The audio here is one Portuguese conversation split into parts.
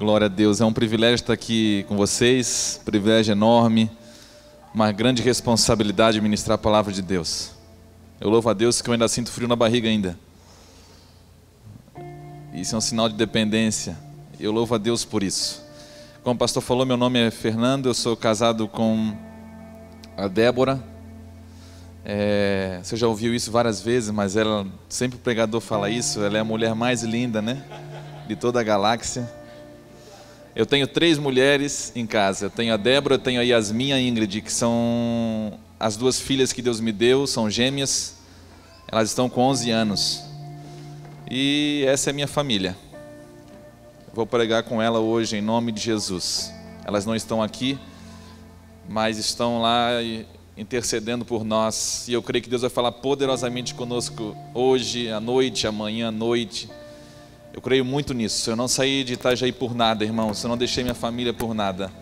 Glória a Deus, é um privilégio estar aqui com vocês, privilégio enorme, uma grande responsabilidade de ministrar a palavra de Deus. Eu louvo a Deus que eu ainda sinto frio na barriga ainda. Isso é um sinal de dependência, eu louvo a Deus por isso. Como o pastor falou, meu nome é Fernando, eu sou casado com a Débora. Você já ouviu isso várias vezes, mas ela, sempre o pregador fala isso, ela é a mulher mais linda, né, de toda a galáxia. Eu tenho 3 mulheres em casa, eu tenho a Débora, eu tenho a Yasmin e a Ingrid, que são as 2 filhas que Deus me deu, são gêmeas, elas estão com 11 anos, e essa é a minha família. Vou pregar com ela hoje em nome de Jesus. Elas não estão aqui, mas estão lá intercedendo por nós, e eu creio que Deus vai falar poderosamente conosco hoje, à noite, amanhã à noite. Eu creio muito nisso. Eu não saí de Itajaí por nada, irmãos. Eu não deixei minha família por nada.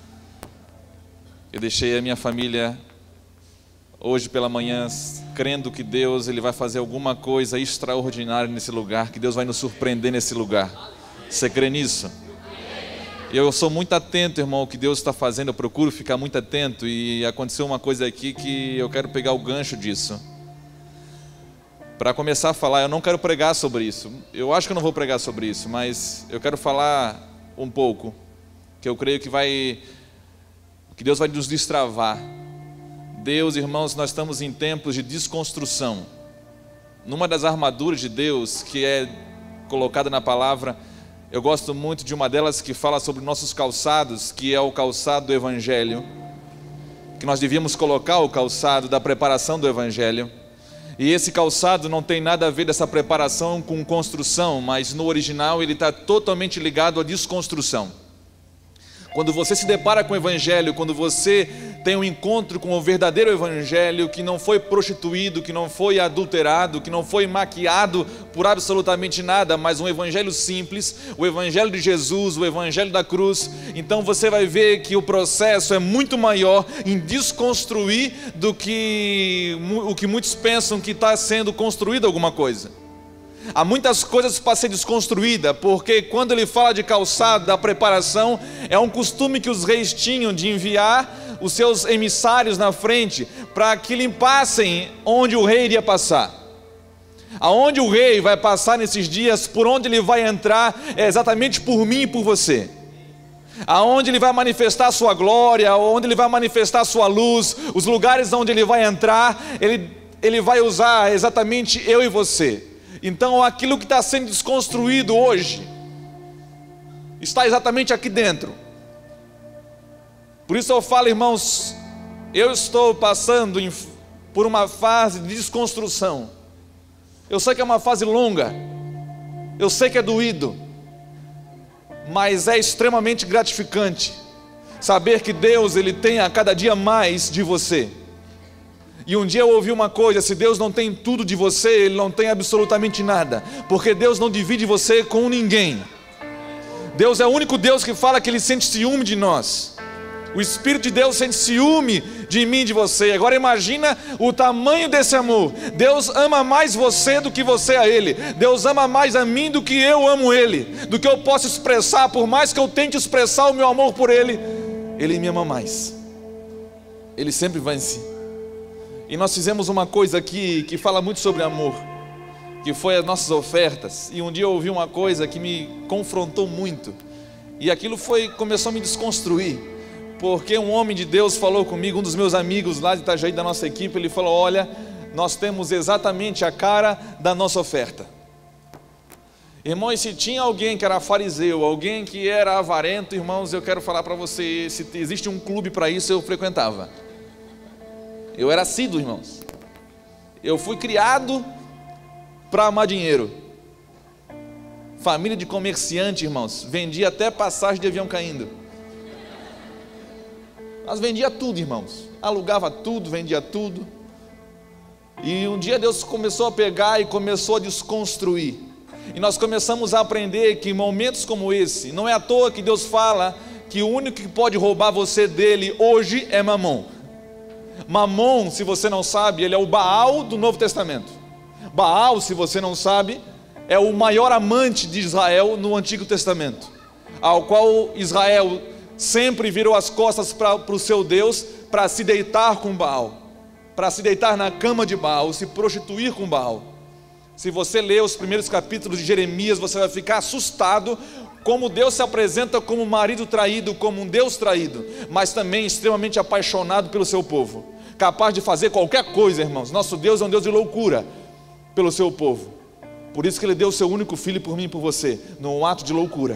Eu deixei a minha família hoje pela manhã crendo que Deus ele vai fazer alguma coisa extraordinária nesse lugar, que Deus vai nos surpreender nesse lugar. Você crê nisso? Eu sou muito atento, irmão, ao que Deus está fazendo. Eu procuro ficar muito atento, e aconteceu uma coisa aqui que eu quero pegar o gancho disso. Para começar a falar, eu não quero pregar sobre isso. Eu acho que eu não vou pregar sobre isso, mas eu quero falar um pouco, que eu creio que Deus vai nos destravar. Deus, irmãos, nós estamos em tempos de desconstrução. Numa das armaduras de Deus, que é colocada na palavra, eu gosto muito de uma delas que fala sobre nossos calçados, que é o calçado do Evangelho, que nós devíamos colocar o calçado da preparação do Evangelho. E esse calçado não tem nada a ver dessa preparação com construção, mas no original ele está totalmente ligado à desconstrução. Quando você se depara com o Evangelho, quando você tem um encontro com o verdadeiro Evangelho, que não foi prostituído, que não foi adulterado, que não foi maquiado por absolutamente nada, mas um Evangelho simples, o Evangelho de Jesus, o Evangelho da cruz, então você vai ver que o processo é muito maior em desconstruir do que o que muitos pensam que está sendo construído alguma coisa. Há muitas coisas para ser desconstruída, porque quando ele fala de calçado, da preparação, é um costume que os reis tinham de enviar os seus emissários na frente para que limpassem onde o rei iria passar. Aonde o rei vai passar nesses dias, por onde ele vai entrar, é exatamente por mim e por você. Aonde ele vai manifestar a sua glória, onde ele vai manifestar a sua luz, os lugares onde ele vai entrar, ele vai usar exatamente eu e você. Então aquilo que está sendo desconstruído hoje está exatamente aqui dentro. Por isso eu falo, irmãos, eu estou passando por uma fase de desconstrução. Eu sei que é uma fase longa, eu sei que é doído, mas é extremamente gratificante saber que Deus ele tem a cada dia mais de você. E um dia eu ouvi uma coisa: se Deus não tem tudo de você, Ele não tem absolutamente nada, porque Deus não divide você com ninguém. Deus é o único Deus que fala que Ele sente ciúme de nós. O Espírito de Deus sente ciúme de mim e de você. Agora imagina o tamanho desse amor. Deus ama mais você do que você a Ele. Deus ama mais a mim do que eu amo Ele, do que eu posso expressar. Por mais que eu tente expressar o meu amor por Ele, Ele me ama mais. Ele sempre vence. E nós fizemos uma coisa aqui que fala muito sobre amor, que foi as nossas ofertas. E um dia eu ouvi uma coisa que me confrontou muito, e aquilo começou a me desconstruir, porque um homem de Deus falou comigo, um dos meus amigos lá de Itajaí, da nossa equipe. Ele falou: olha, nós temos exatamente a cara da nossa oferta. Irmãos, se tinha alguém que era fariseu, alguém que era avarento, irmãos, eu quero falar para você, se existe um clube para isso, eu frequentava. Eu era assíduo, irmãos. Eu fui criado para amar dinheiro. Família de comerciante, irmãos. Vendia até passagem de avião caindo. Nós vendia tudo, irmãos. Alugava tudo, vendia tudo. E um dia Deus começou a pegar e começou a desconstruir. E nós começamos a aprender que em momentos como esse, não é à toa que Deus fala que o único que pode roubar você dele hoje é Mamon. Mamon, se você não sabe, ele é o Baal do Novo Testamento. Baal, se você não sabe, é o maior amante de Israel no Antigo Testamento. ao qual Israel sempre virou as costas para o seu Deus, para se deitar com Baal, para se deitar na cama de Baal, se prostituir com Baal. Se você ler os primeiros capítulos de Jeremias, você vai ficar assustado como Deus se apresenta como um marido traído, como um Deus traído, mas também extremamente apaixonado pelo seu povo, capaz de fazer qualquer coisa, irmãos. Nosso Deus é um Deus de loucura pelo seu povo. Por isso que Ele deu o seu único filho por mim e por você, num ato de loucura.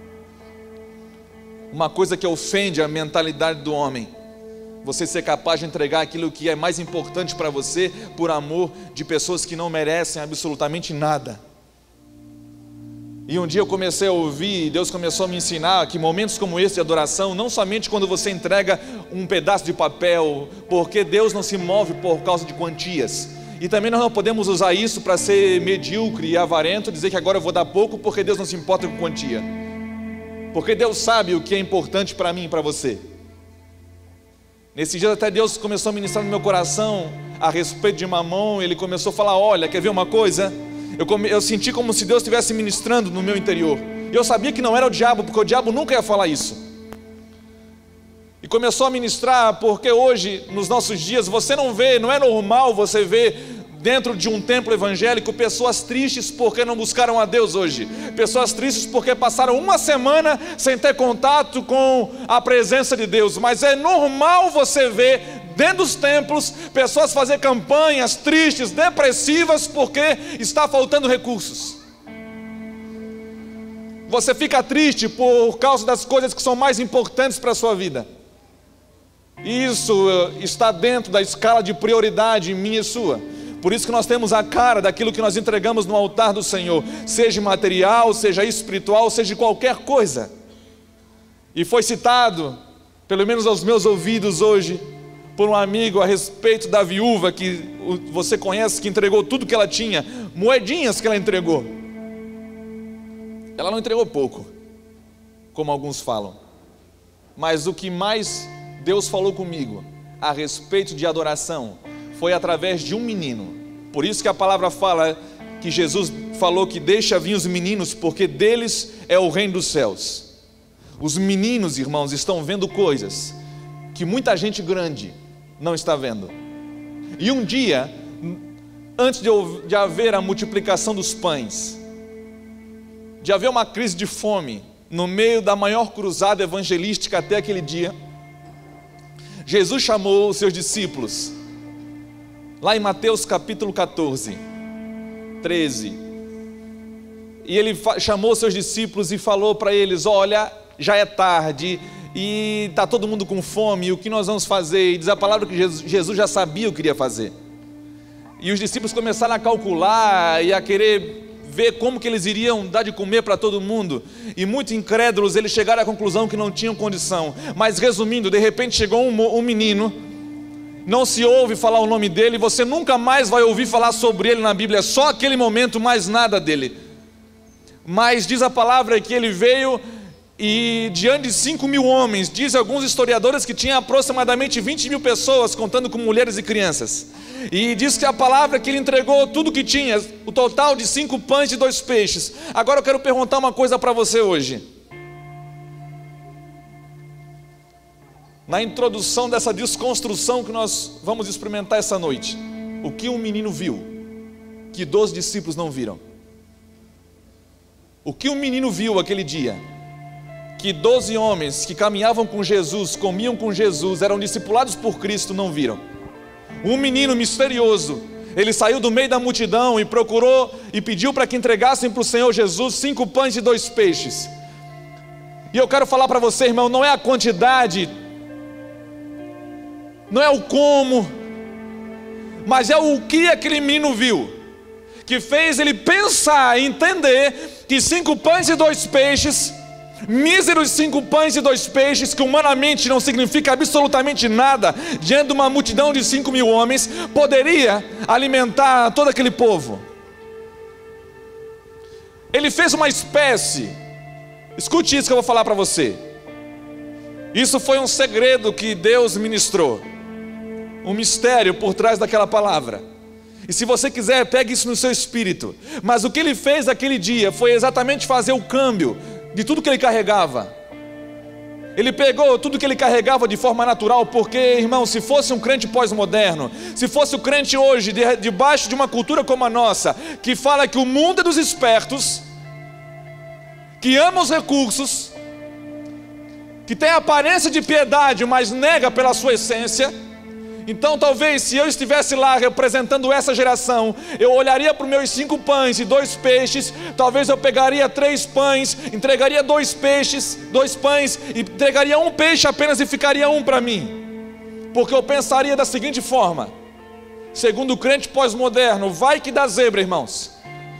Uma coisa que ofende a mentalidade do homem, você ser capaz de entregar aquilo que é mais importante para você, por amor de pessoas que não merecem absolutamente nada. E um dia eu comecei a ouvir, Deus começou a me ensinar que momentos como esse de adoração, não somente quando você entrega um pedaço de papel, porque Deus não se move por causa de quantias, e também nós não podemos usar isso para ser medíocre e avarento, dizer que agora eu vou dar pouco porque Deus não se importa com quantia, porque Deus sabe o que é importante para mim e para você. Nesse dia até Deus começou a ministrar no meu coração a respeito de Mamon. Ele começou a falar: olha, quer ver uma coisa? Eu senti como se Deus estivesse ministrando no meu interior, e eu sabia que não era o diabo, porque o diabo nunca ia falar isso. E começou a ministrar, porque hoje, nos nossos dias, você não vê, não é normal você ver dentro de um templo evangélico pessoas tristes porque não buscaram a Deus hoje, pessoas tristes porque passaram uma semana sem ter contato com a presença de Deus. Mas é normal você ver dentro dos templos pessoas fazer campanhas tristes, depressivas, porque está faltando recursos. Você fica triste por causa das coisas que são mais importantes para a sua vida. Isso está dentro da escala de prioridade minha e sua. Por isso que nós temos a cara daquilo que nós entregamos no altar do Senhor, seja material, seja espiritual, seja qualquer coisa. E foi citado, pelo menos aos meus ouvidos hoje, por um amigo a respeito da viúva que você conhece, que entregou tudo que ela tinha, moedinhas que ela entregou. Ela não entregou pouco, como alguns falam, mas o que mais Deus falou comigo a respeito de adoração foi através de um menino. Por isso que a palavra fala que Jesus falou que deixa vir os meninos, porque deles é o reino dos céus. Os meninos, irmãos, estão vendo coisas que muita gente grande não está vendo. E um dia, antes de haver a multiplicação dos pães, de haver uma crise de fome, no meio da maior cruzada evangelística até aquele dia, Jesus chamou os seus discípulos, lá em Mateus capítulo 14, 13, e ele chamou os seus discípulos e falou para eles: olha, já é tarde e está todo mundo com fome, e o que nós vamos fazer? E diz a palavra que Jesus já sabia o que iria fazer. E os discípulos começaram a calcular e a querer ver como que eles iriam dar de comer para todo mundo, e muito incrédulos eles chegaram à conclusão que não tinham condição. Mas resumindo, de repente chegou um menino, não se ouve falar o nome dele, você nunca mais vai ouvir falar sobre ele na Bíblia, só aquele momento, mais nada dele. Mas diz a palavra que ele veio e diante de 5.000 homens, diz alguns historiadores que tinha aproximadamente 20.000 pessoas, contando com mulheres e crianças. E diz que a palavra que ele entregou tudo que tinha, o total de 5 pães e 2 peixes. Agora eu quero perguntar uma coisa para você hoje. Na introdução dessa desconstrução que nós vamos experimentar essa noite, o que um menino viu que 12 discípulos não viram? O que um menino viu aquele dia que 12 homens que caminhavam com Jesus, comiam com Jesus, eram discipulados por Cristo, não viram? Um menino misterioso, ele saiu do meio da multidão e procurou e pediu para que entregassem para o Senhor Jesus 5 pães e 2 peixes. E eu quero falar para você, irmão, não é a quantidade, não é o como, mas é o que aquele menino viu, que fez ele pensar e entender que 5 pães e 2 peixes, míseros 5 pães e 2 peixes, que humanamente não significa absolutamente nada, diante de uma multidão de 5.000 homens, poderia alimentar todo aquele povo. Ele fez uma espécie, escute isso que eu vou falar para você, isso foi um segredo que Deus ministrou, um mistério por trás daquela palavra. E se você quiser, pegue isso no seu espírito. Mas o que ele fez aquele dia foi exatamente fazer o câmbio de tudo que ele carregava. Ele pegou tudo que ele carregava de forma natural, porque, irmão, se fosse um crente pós-moderno, se fosse o crente hoje, debaixo de uma cultura como a nossa, que fala que o mundo é dos espertos, que ama os recursos, que tem a aparência de piedade, mas nega pela sua essência, então talvez se eu estivesse lá representando essa geração, eu olharia para os meus 5 pães e 2 peixes, talvez eu pegaria 3 pães, entregaria 2 pães, e entregaria 1 peixe apenas e ficaria 1 para mim, porque eu pensaria da seguinte forma: segundo o crente pós-moderno, vai que dá zebra, irmãos,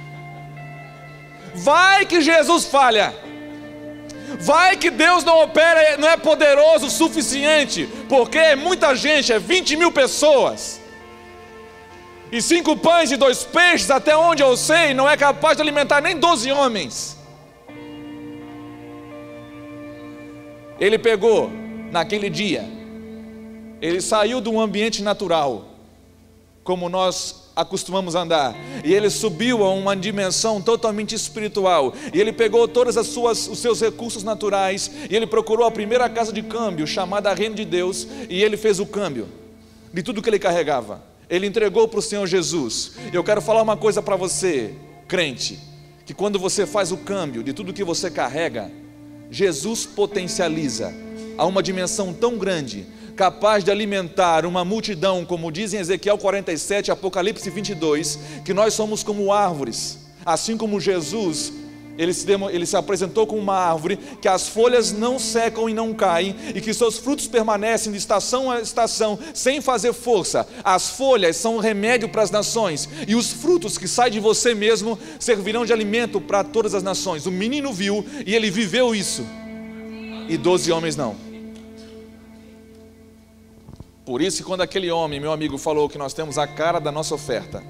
vai que Jesus falha, vai que Deus não opera, não é poderoso o suficiente, porque é muita gente, é 20 mil pessoas, e 5 pães e 2 peixes, até onde eu sei, não é capaz de alimentar nem 12 homens. Ele pegou, naquele dia, ele saiu de um ambiente natural, como nós acostumamos andar, e ele subiu a uma dimensão totalmente espiritual, e ele pegou todos os seus recursos naturais, e ele procurou a primeira casa de câmbio, chamada Reino de Deus, e ele fez o câmbio de tudo que ele carregava, ele entregou para o Senhor Jesus. Eu quero falar uma coisa para você, crente, que quando você faz o câmbio de tudo que você carrega, Jesus potencializa a uma dimensão tão grande, capaz de alimentar uma multidão, como diz em Ezequiel 47, Apocalipse 22, que nós somos como árvores, assim como Jesus, ele se apresentou como uma árvore, que as folhas não secam e não caem, e que seus frutos permanecem de estação a estação, sem fazer força. As folhas são um remédio para as nações, e os frutos que saem de você mesmo, servirão de alimento para todas as nações. O menino viu, e ele viveu isso, e 12 homens não. Por isso que quando aquele homem, meu amigo, falou que nós temos a cara da nossa oferta,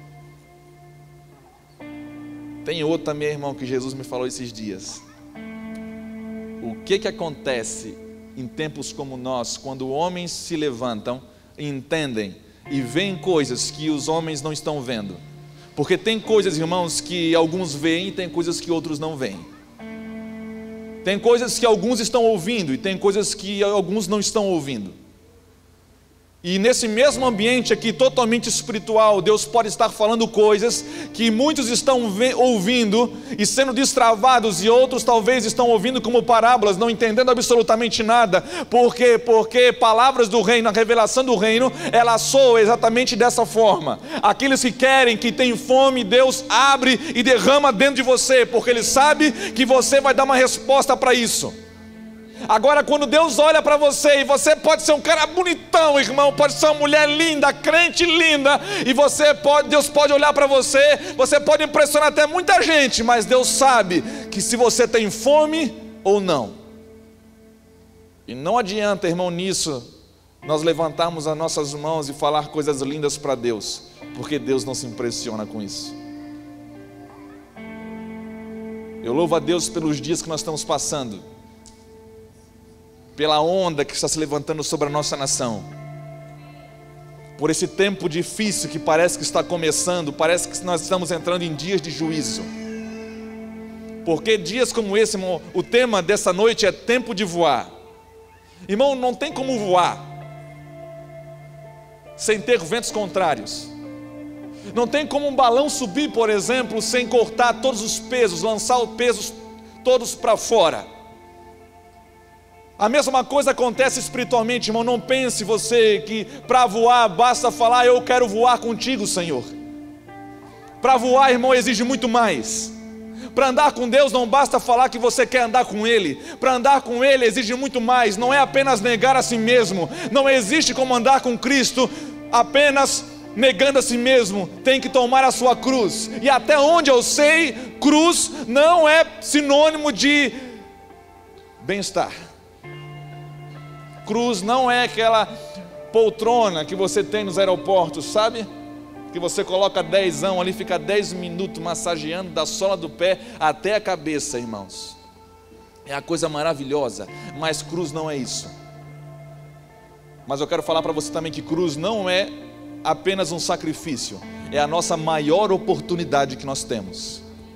tem outro também, irmão, que Jesus me falou esses dias. O que acontece em tempos como nós, quando homens se levantam, entendem e veem coisas que os homens não estão vendo? Porque tem coisas, irmãos, que alguns veem e tem coisas que outros não veem. Tem coisas que alguns estão ouvindo e tem coisas que alguns não estão ouvindo. E nesse mesmo ambiente aqui, totalmente espiritual, Deus pode estar falando coisas que muitos estão ouvindo e sendo destravados, e outros talvez estão ouvindo como parábolas, não entendendo absolutamente nada. Por quê? Porque palavras do reino, a revelação do reino, ela soa exatamente dessa forma. Aqueles que querem, que têm fome, Deus abre e derrama dentro de você, porque Ele sabe que você vai dar uma resposta para isso. Agora, quando Deus olha para você, e você pode ser um cara bonitão, irmão, pode ser uma mulher linda, crente linda, e Deus pode olhar para você, você pode impressionar até muita gente, mas Deus sabe que se você tem fome ou não. E não adianta, irmão, nisso nós levantarmos as nossas mãos e falar coisas lindas para Deus, porque Deus não se impressiona com isso. Eu louvo a Deus pelos dias que nós estamos passando, pela onda que está se levantando sobre a nossa nação, por esse tempo difícil que parece que está começando, parece que nós estamos entrando em dias de juízo. Porque dias como esse, irmão, o tema dessa noite é tempo de voar. Irmão, não tem como voar sem ter ventos contrários. Não tem como um balão subir, por exemplo, sem cortar todos os pesos, lançar os pesos todos para fora. A mesma coisa acontece espiritualmente, irmão. Não pense você que para voar basta falar: eu quero voar contigo, Senhor. Para voar, irmão, exige muito mais. Para andar com Deus não basta falar que você quer andar com Ele. Para andar com Ele exige muito mais. Não é apenas negar a si mesmo. Não existe como andar com Cristo apenas negando a si mesmo. Tem que tomar a sua cruz. E até onde eu sei, cruz não é sinônimo de bem-estar. Cruz não é aquela poltrona que você tem nos aeroportos, sabe? Que você coloca 10 ali, fica 10 minutos massageando da sola do pé até a cabeça, irmãos. É a coisa maravilhosa, mas cruz não é isso. Mas eu quero falar para você também que cruz não é apenas um sacrifício, é a nossa maior oportunidade que nós temos.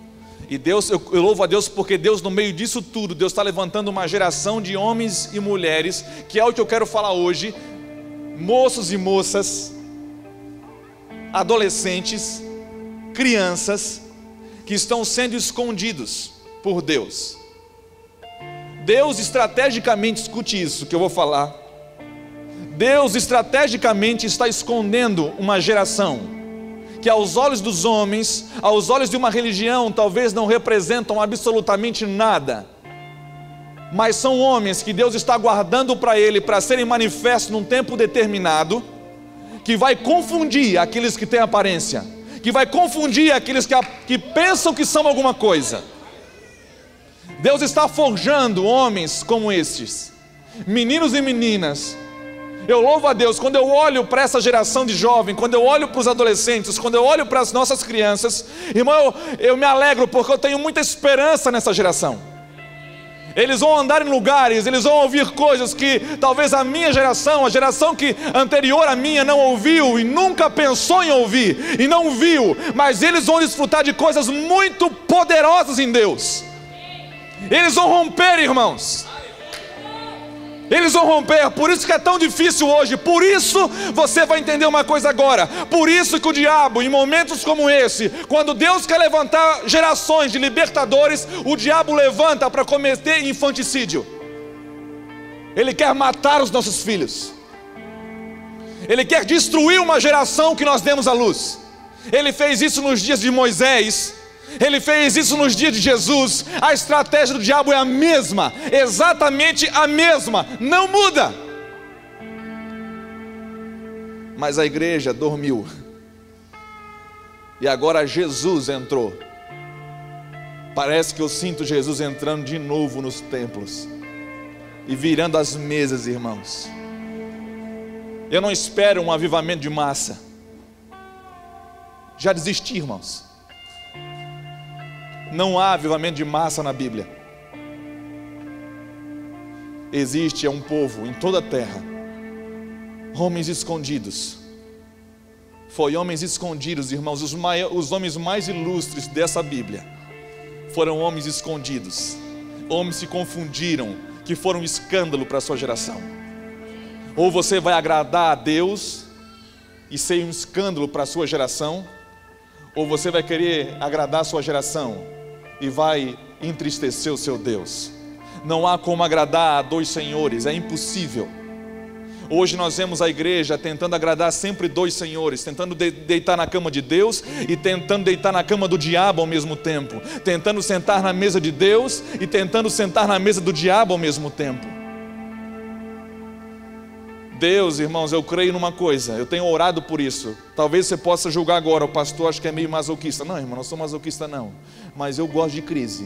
E Deus, eu louvo a Deus porque Deus, no meio disso tudo, Deus está levantando uma geração de homens e mulheres, que é o que eu quero falar hoje, moços e moças, adolescentes, crianças, que estão sendo escondidos por Deus. Deus estrategicamente, escute isso que eu vou falar, Deus estrategicamente está escondendo uma geração que aos olhos dos homens, aos olhos de uma religião, talvez não representam absolutamente nada, mas são homens que Deus está guardando para Ele, para serem manifestos num tempo determinado, que vai confundir aqueles que têm aparência, que vai confundir aqueles que pensam que são alguma coisa. Deus está forjando homens como estes, meninos e meninas. Eu louvo a Deus, quando eu olho para essa geração de jovens, quando eu olho para os adolescentes, quando eu olho para as nossas crianças, irmão, eu me alegro porque eu tenho muita esperança nessa geração. Eles vão andar em lugares, eles vão ouvir coisas que talvez a minha geração, a geração que anterior à minha não ouviu e nunca pensou em ouvir e não viu, mas eles vão desfrutar de coisas muito poderosas em Deus. Eles vão romper, irmãos. Eles vão romper, por isso que é tão difícil hoje. Por isso você vai entender uma coisa agora. Por isso que o diabo, em momentos como esse, quando Deus quer levantar gerações de libertadores, o diabo levanta para cometer infanticídio. Ele quer matar os nossos filhos. Ele quer destruir uma geração que nós demos à luz. Ele fez isso nos dias de Moisés. Ele fez isso nos dias de Jesus. A estratégia do diabo é a mesma, exatamente a mesma, não muda. Mas a igreja dormiu, e agora Jesus entrou. Parece que eu sinto Jesus entrando de novo nos templos e virando as mesas, irmãos. Eu não espero um avivamento de massa. Já desisti, irmãos. Não há avivamento de massa na Bíblia. Existe um povo em toda a terra, homens escondidos. Foi homens escondidos, irmãos. Os homens mais ilustres dessa Bíblia foram homens escondidos, homens que confundiram, que foram um escândalo para a sua geração. Ou você vai agradar a Deus e ser um escândalo para a sua geração, ou você vai querer agradar a sua geração e vai entristecer o seu Deus. Não há como agradar a dois senhores, é impossível. Hoje nós vemos a igreja tentando agradar sempre dois senhores, tentando deitar na cama de Deus e tentando deitar na cama do diabo ao mesmo tempo, tentando sentar na mesa de Deus e tentando sentar na mesa do diabo ao mesmo tempo. Deus, irmãos, eu creio numa coisa, eu tenho orado por isso. Talvez você possa julgar agora, o pastor acho que é meio masoquista. Não, irmão, não sou masoquista não, mas eu gosto de crise.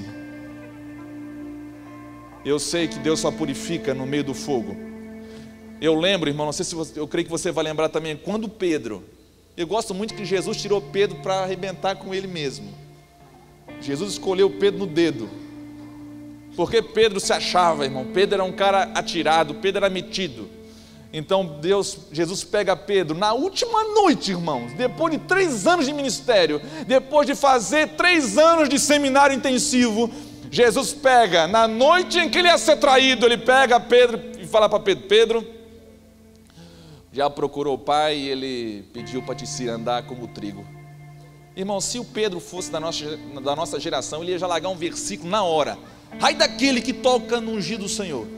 Eu sei que Deus só purifica no meio do fogo. Eu lembro, irmão, não sei se você, eu creio que você vai lembrar também, quando Pedro, eu gosto muito que Jesus tirou Pedro para arrebentar com ele mesmo. Jesus escolheu Pedro no dedo, porque Pedro se achava, irmão, Pedro era um cara atirado, Pedro era metido. Então Jesus pega Pedro na última noite, irmãos, depois de 3 anos de ministério, depois de fazer 3 anos de seminário intensivo, Jesus pega, na noite em que ele ia ser traído, ele pega Pedro e fala para Pedro: Pedro, já procurou o pai e ele pediu para te andar como o trigo. Irmão, se o Pedro fosse da nossa geração, ele ia já largar um versículo na hora: ai daquele que toca no ungido do Senhor.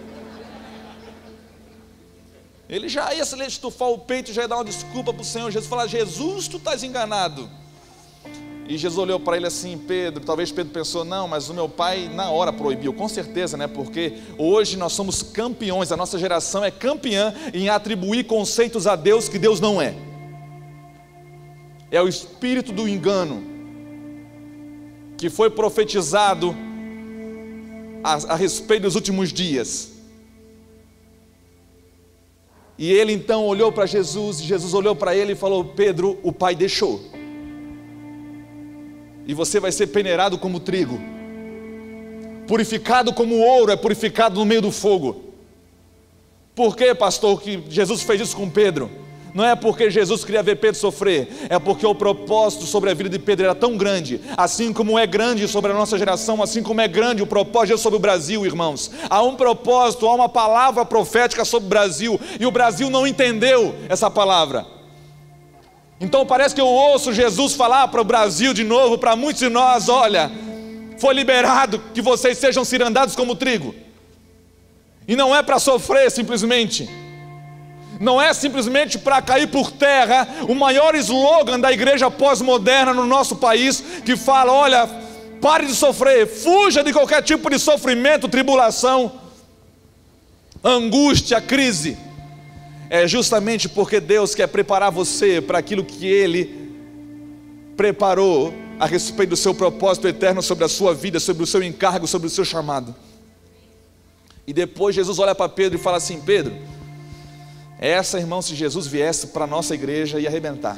Ele já ia se estufar o peito, já ia dar uma desculpa para o Senhor. Jesus falar: Jesus, tu estás enganado. E Jesus olhou para ele assim: Pedro, talvez Pedro pensou: não, mas o meu pai na hora proibiu. Com certeza, né? Porque hoje nós somos campeões, a nossa geração é campeã em atribuir conceitos a Deus que Deus não é. É o espírito do engano que foi profetizado a respeito dos últimos dias. E ele então olhou para Jesus, e Jesus olhou para ele e falou: Pedro, o pai deixou, e você vai ser peneirado como trigo, purificado como ouro é purificado no meio do fogo. Por que, pastor, que Jesus fez isso com Pedro? Não é porque Jesus queria ver Pedro sofrer, é porque o propósito sobre a vida de Pedro era tão grande, assim como é grande sobre a nossa geração, assim como é grande o propósito sobre o Brasil, irmãos. Há um propósito, há uma palavra profética sobre o Brasil, e o Brasil não entendeu essa palavra. Então parece que eu ouço Jesus falar para o Brasil de novo, para muitos de nós: olha, foi liberado que vocês sejam cirandados como trigo. E não é para sofrer simplesmente, não é simplesmente para cair por terra. O maior slogan da igreja pós-moderna no nosso país, que fala: olha, pare de sofrer, fuja de qualquer tipo de sofrimento, tribulação, angústia, crise. É justamente porque Deus quer preparar você para aquilo que Ele preparou a respeito do seu propósito eterno sobre a sua vida, sobre o seu encargo, sobre o seu chamado. E depois Jesus olha para Pedro e fala assim: Pedro, essa, irmão, se Jesus viesse para a nossa igreja, ia arrebentar.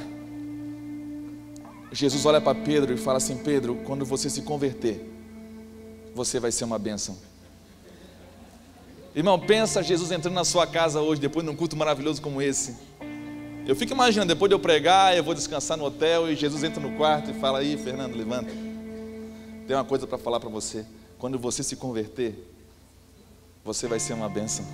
Jesus olha para Pedro e fala assim: Pedro, quando você se converter, você vai ser uma bênção. Irmão, pensa Jesus entrando na sua casa hoje, depois de um culto maravilhoso como esse. Eu fico imaginando, depois de eu pregar, eu vou descansar no hotel, e Jesus entra no quarto e fala: aí, Fernando, levanta, tem uma coisa para falar para você. Quando você se converter, você vai ser uma bênção.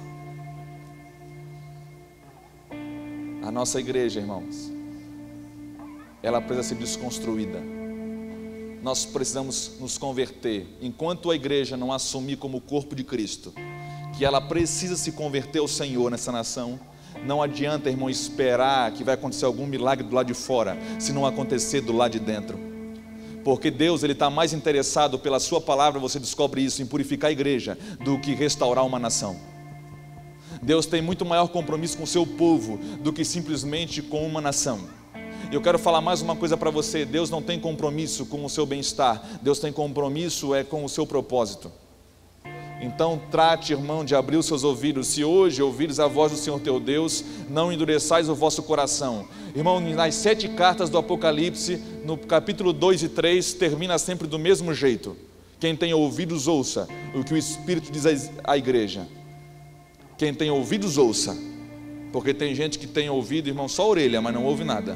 A nossa igreja, irmãos, ela precisa ser desconstruída. Nós precisamos nos converter. Enquanto a igreja não assumir como corpo de Cristo que ela precisa se converter ao Senhor nessa nação, não adianta, irmão, esperar que vai acontecer algum milagre do lado de fora, se não acontecer do lado de dentro. Porque Deus, Ele está mais interessado pela sua palavra, você descobre isso, em purificar a igreja, do que restaurar uma nação. Deus tem muito maior compromisso com o seu povo do que simplesmente com uma nação. Eu quero falar mais uma coisa para você: Deus não tem compromisso com o seu bem-estar, Deus tem compromisso com o seu propósito. Então trate, irmão, de abrir os seus ouvidos. Se hoje ouvires a voz do Senhor teu Deus, não endureçais o vosso coração. Irmão, nas 7 cartas do Apocalipse, no capítulo 2 e 3, termina sempre do mesmo jeito: quem tem ouvidos, ouça o que o Espírito diz à igreja. Quem tem ouvidos, ouça. Porque tem gente que tem ouvido, irmão, só a orelha, mas não ouve nada.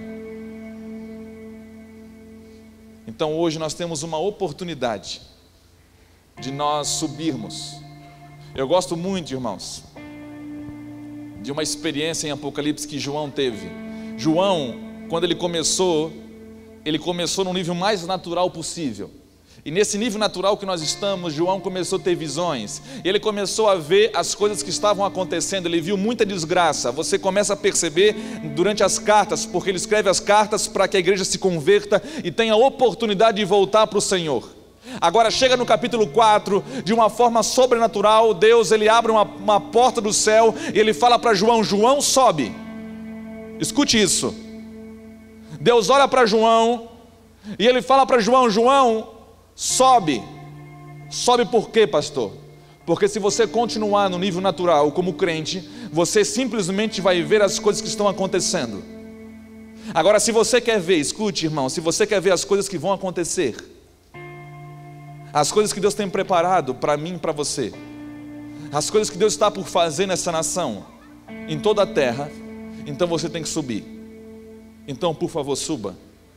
Então hoje nós temos uma oportunidade de nós subirmos. Eu gosto muito, irmãos, de uma experiência em Apocalipse que João teve. João, quando ele começou no nível mais natural possível. E nesse nível natural que nós estamos, João começou a ter visões. Ele começou a ver as coisas que estavam acontecendo. Ele viu muita desgraça. Você começa a perceber durante as cartas, porque ele escreve as cartas para que a igreja se converta e tenha a oportunidade de voltar para o Senhor. Agora chega no capítulo 4, de uma forma sobrenatural, Deus, Ele abre uma porta do céu e Ele fala para João: João, sobe. Escute isso. Deus olha para João e Ele fala para João: João, sobe. Sobe por quê, pastor? Porque se você continuar no nível natural como crente, você simplesmente vai ver as coisas que estão acontecendo. Agora, se você quer ver, escute, irmão, se você quer ver as coisas que vão acontecer, as coisas que Deus tem preparado para mim e para você, as coisas que Deus está por fazer nessa nação, em toda a terra, então você tem que subir. Então, por favor, suba.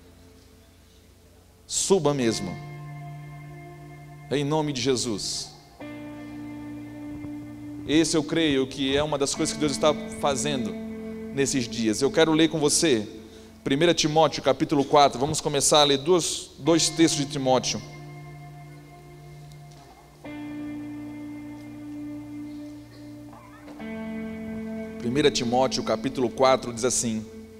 Suba mesmo, em nome de Jesus. Esse eu creio que é uma das coisas que Deus está fazendo nesses dias. Eu quero ler com você 1 Timóteo capítulo 4. Vamos começar a ler dois textos de Timóteo. 1 Timóteo capítulo 4 diz assim: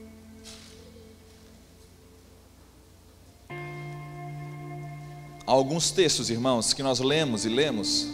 há alguns textos, irmãos, que nós lemos e lemos,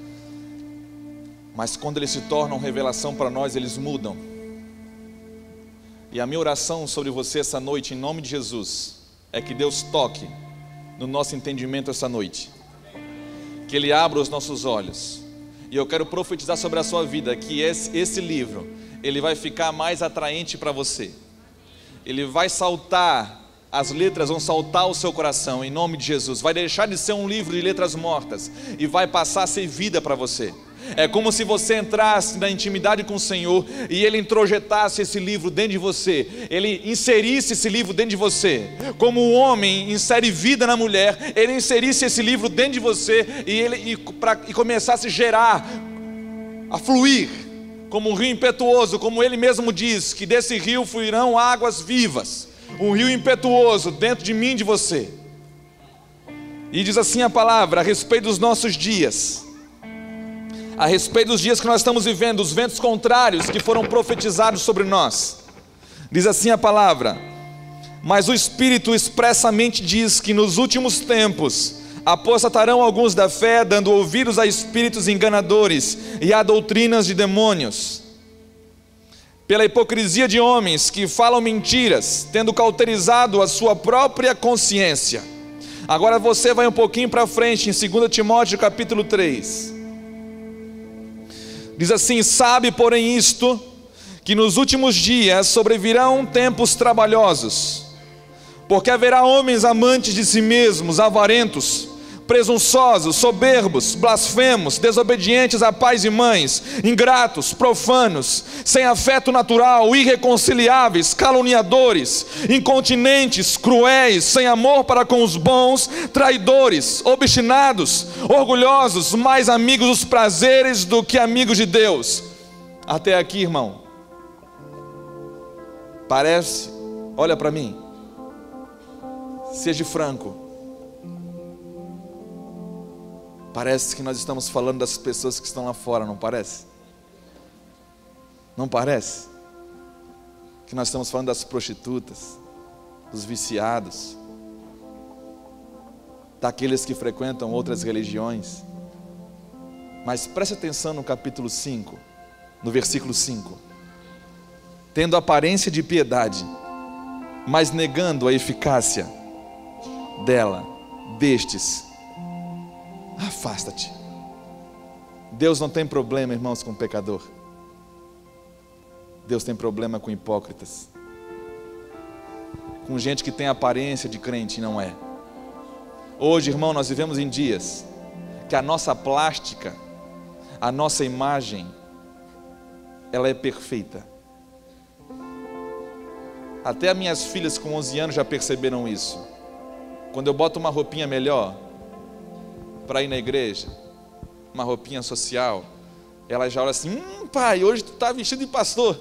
mas quando eles se tornam revelação para nós, eles mudam. E a minha oração sobre você essa noite, em nome de Jesus, é que Deus toque no nosso entendimento essa noite, que Ele abra os nossos olhos. E eu quero profetizar sobre a sua vida que esse livro, ele vai ficar mais atraente para você. Ele vai saltar, as letras vão saltar ao seu coração, em nome de Jesus. Vai deixar de ser um livro de letras mortas e vai passar a ser vida para você. É como se você entrasse na intimidade com o Senhor e Ele introjetasse esse livro dentro de você, Ele inserisse esse livro dentro de você. Como o homem insere vida na mulher, Ele inserisse esse livro dentro de você e começasse a gerar, a fluir, como um rio impetuoso, como Ele mesmo diz, que desse rio fluirão águas vivas. Um rio impetuoso dentro de mim e de você. E diz assim a palavra a respeito dos nossos dias, a respeito dos dias que nós estamos vivendo, os ventos contrários que foram profetizados sobre nós. Diz assim a palavra: mas o Espírito expressamente diz que nos últimos tempos apostatarão alguns da fé, dando ouvidos a espíritos enganadores e a doutrinas de demônios, pela hipocrisia de homens que falam mentiras, tendo cauterizado a sua própria consciência. Agora você vai um pouquinho para frente, em 2 Timóteo capítulo 3. Diz assim: sabe, porém, isto, que nos últimos dias sobrevirão tempos trabalhosos, porque haverá homens amantes de si mesmos, avarentos, presunçosos, soberbos, blasfemos, desobedientes a pais e mães, ingratos, profanos, sem afeto natural, irreconciliáveis, caluniadores, incontinentes, cruéis, sem amor para com os bons, traidores, obstinados, orgulhosos, mais amigos dos prazeres do que amigos de Deus. Até aqui, irmão, parece, olha para mim, seja franco, parece que nós estamos falando das pessoas que estão lá fora, não parece? Não parece? Que nós estamos falando das prostitutas, dos viciados, daqueles que frequentam outras religiões. Mas preste atenção no capítulo 5, no versículo 5. Tendo aparência de piedade, mas negando a eficácia dela, destes, afasta-te. Deus não tem problema, irmãos, com pecador. Deus tem problema com hipócritas, com gente que tem aparência de crente e não é. Hoje, irmão, nós vivemos em dias que a nossa plástica, a nossa imagem, ela é perfeita. Até as minhas filhas com 11 anos já perceberam isso. Quando eu boto uma roupinha melhor para ir na igreja, uma roupinha social, ela já olha assim: pai, hoje tu está vestido de pastor.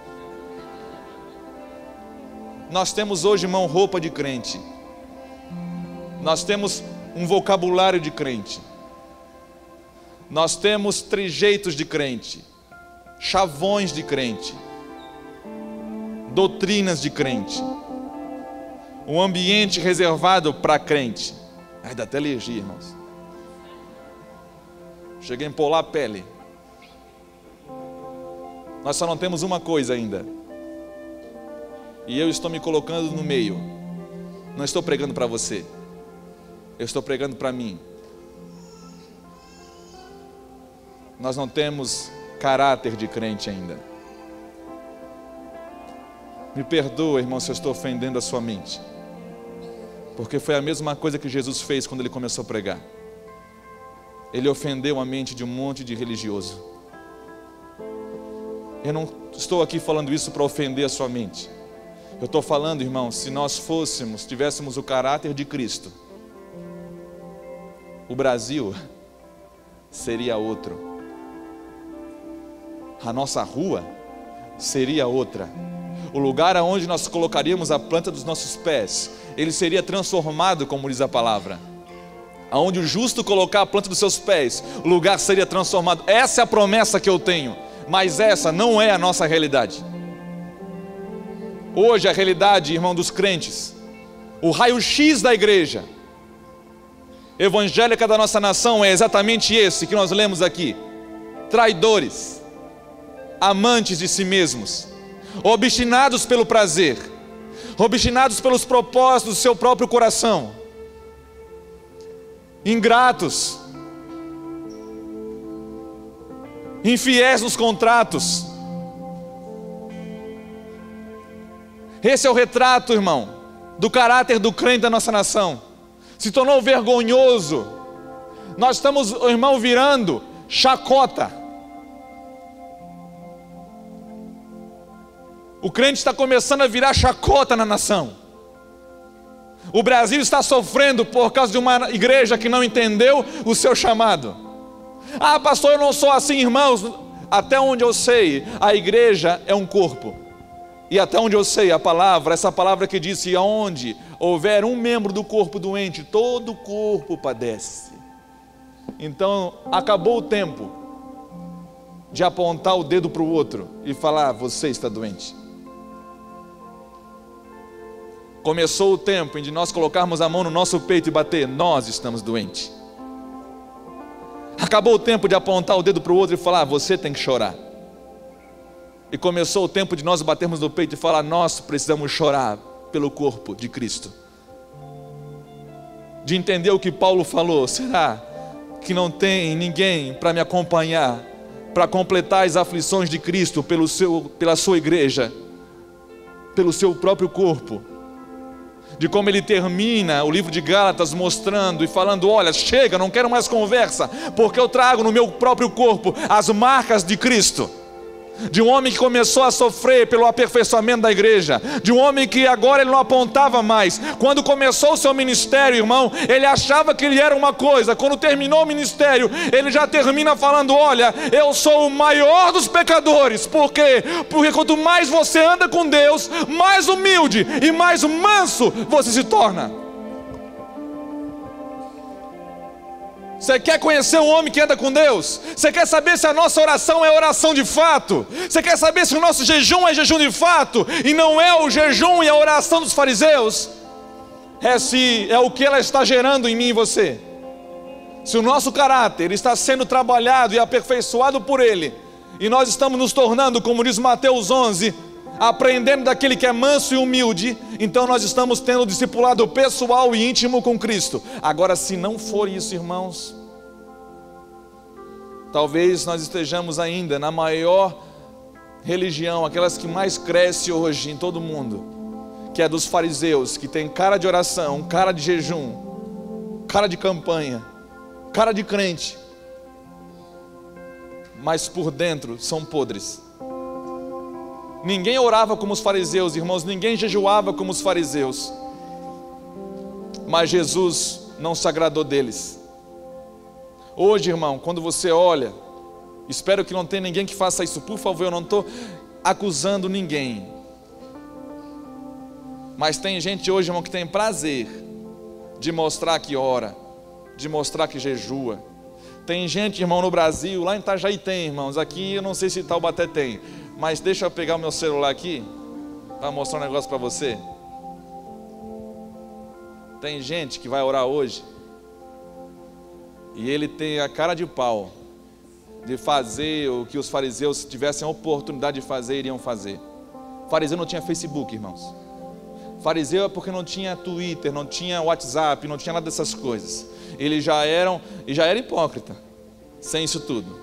Nós temos hoje, irmão, roupa de crente. Nós temos um vocabulário de crente. Nós temos trejeitos de crente, chavões de crente, doutrinas de crente, um ambiente reservado para crente. Ai, dá até alergia, irmãos. Cheguei a empolar a pele. Nós só não temos uma coisa ainda. E eu estou me colocando no meio. Não estou pregando para você, eu estou pregando para mim. Nós não temos caráter de crente ainda. Me perdoa, irmão, se eu estou ofendendo a sua mente, porque foi a mesma coisa que Jesus fez quando Ele começou a pregar. Ele ofendeu a mente de um monte de religioso. Eu não estou aqui falando isso para ofender a sua mente. Eu estou falando, irmão, se nós tivéssemos o caráter de Cristo, o Brasil seria outro. A nossa rua seria outra. O lugar aonde nós colocaríamos a planta dos nossos pés, ele seria transformado, como diz a palavra. Aonde o justo colocar a planta dos seus pés, o lugar seria transformado. Essa é a promessa que eu tenho, mas essa não é a nossa realidade. Hoje a realidade, irmão, dos crentes, o raio-x da igreja evangélica da nossa nação é exatamente esse que nós lemos aqui: traidores, amantes de si mesmos, obstinados pelo prazer, obstinados pelos propósitos do seu próprio coração, ingratos, infiéis nos contratos. Esse é o retrato, irmão, do caráter do crente da nossa nação. Se tornou vergonhoso. Nós estamos, irmão, virando chacota. O crente está começando a virar chacota na nação. O Brasil está sofrendo por causa de uma igreja que não entendeu o seu chamado. Ah, pastor, eu não sou assim, irmãos. Até onde eu sei, a igreja é um corpo. E até onde eu sei, a palavra, essa palavra que disse: aonde houver um membro do corpo doente, todo o corpo padece. Então, acabou o tempo de apontar o dedo para o outro e falar: você está doente. Começou o tempo em de nós colocarmos a mão no nosso peito e bater: nós estamos doentes. Acabou o tempo de apontar o dedo para o outro e falar: você tem que chorar. E começou o tempo de nós batermos no peito e falar: nós precisamos chorar pelo corpo de Cristo. De entender o que Paulo falou: será que não tem ninguém para me acompanhar, para completar as aflições de Cristo pela sua igreja, pelo seu próprio corpo? De como ele termina o livro de Gálatas mostrando e falando: olha, chega, não quero mais conversa, porque eu trago no meu próprio corpo as marcas de Cristo. De um homem que começou a sofrer pelo aperfeiçoamento da igreja, de um homem que agora ele não apontava mais. Quando começou o seu ministério, irmão, ele achava que ele era uma coisa. Quando terminou o ministério, ele já termina falando: olha, eu sou o maior dos pecadores. Por quê? Porque quanto mais você anda com Deus, mais humilde e mais manso você se torna. Você quer conhecer um homem que anda com Deus? Você quer saber se a nossa oração é oração de fato? Você quer saber se o nosso jejum é jejum de fato e não é o jejum e a oração dos fariseus? É o que ela está gerando em mim e você. Se o nosso caráter está sendo trabalhado e aperfeiçoado por Ele, e nós estamos nos tornando, como diz Mateus 11, aprendendo daquele que é manso e humilde, então nós estamos tendo um discipulado pessoal e íntimo com Cristo. Agora, se não for isso, irmãos, talvez nós estejamos ainda na maior religião, aquelas que mais cresce hoje em todo mundo, que é dos fariseus, que tem cara de oração, cara de jejum, cara de campanha, cara de crente, mas por dentro são podres. Ninguém orava como os fariseus, irmãos, ninguém jejuava como os fariseus, mas Jesus não se agradou deles. Hoje, irmão, quando você olha, espero que não tenha ninguém que faça isso, por favor, eu não estou acusando ninguém, mas tem gente hoje, irmão, que tem prazer de mostrar que ora, de mostrar que jejua. Tem gente, irmão, no Brasil, lá em Itajaí tem, irmãos, aqui eu não sei se Taubaté tem, mas deixa eu pegar o meu celular aqui para mostrar um negócio para você. Tem gente que vai orar hoje e ele tem a cara de pau de fazer o que os fariseus, se tivessem a oportunidade de fazer, iriam fazer. Fariseu não tinha Facebook, irmãos. Fariseu é porque não tinha Twitter, não tinha WhatsApp, não tinha nada dessas coisas. Eles já era hipócrita sem isso tudo.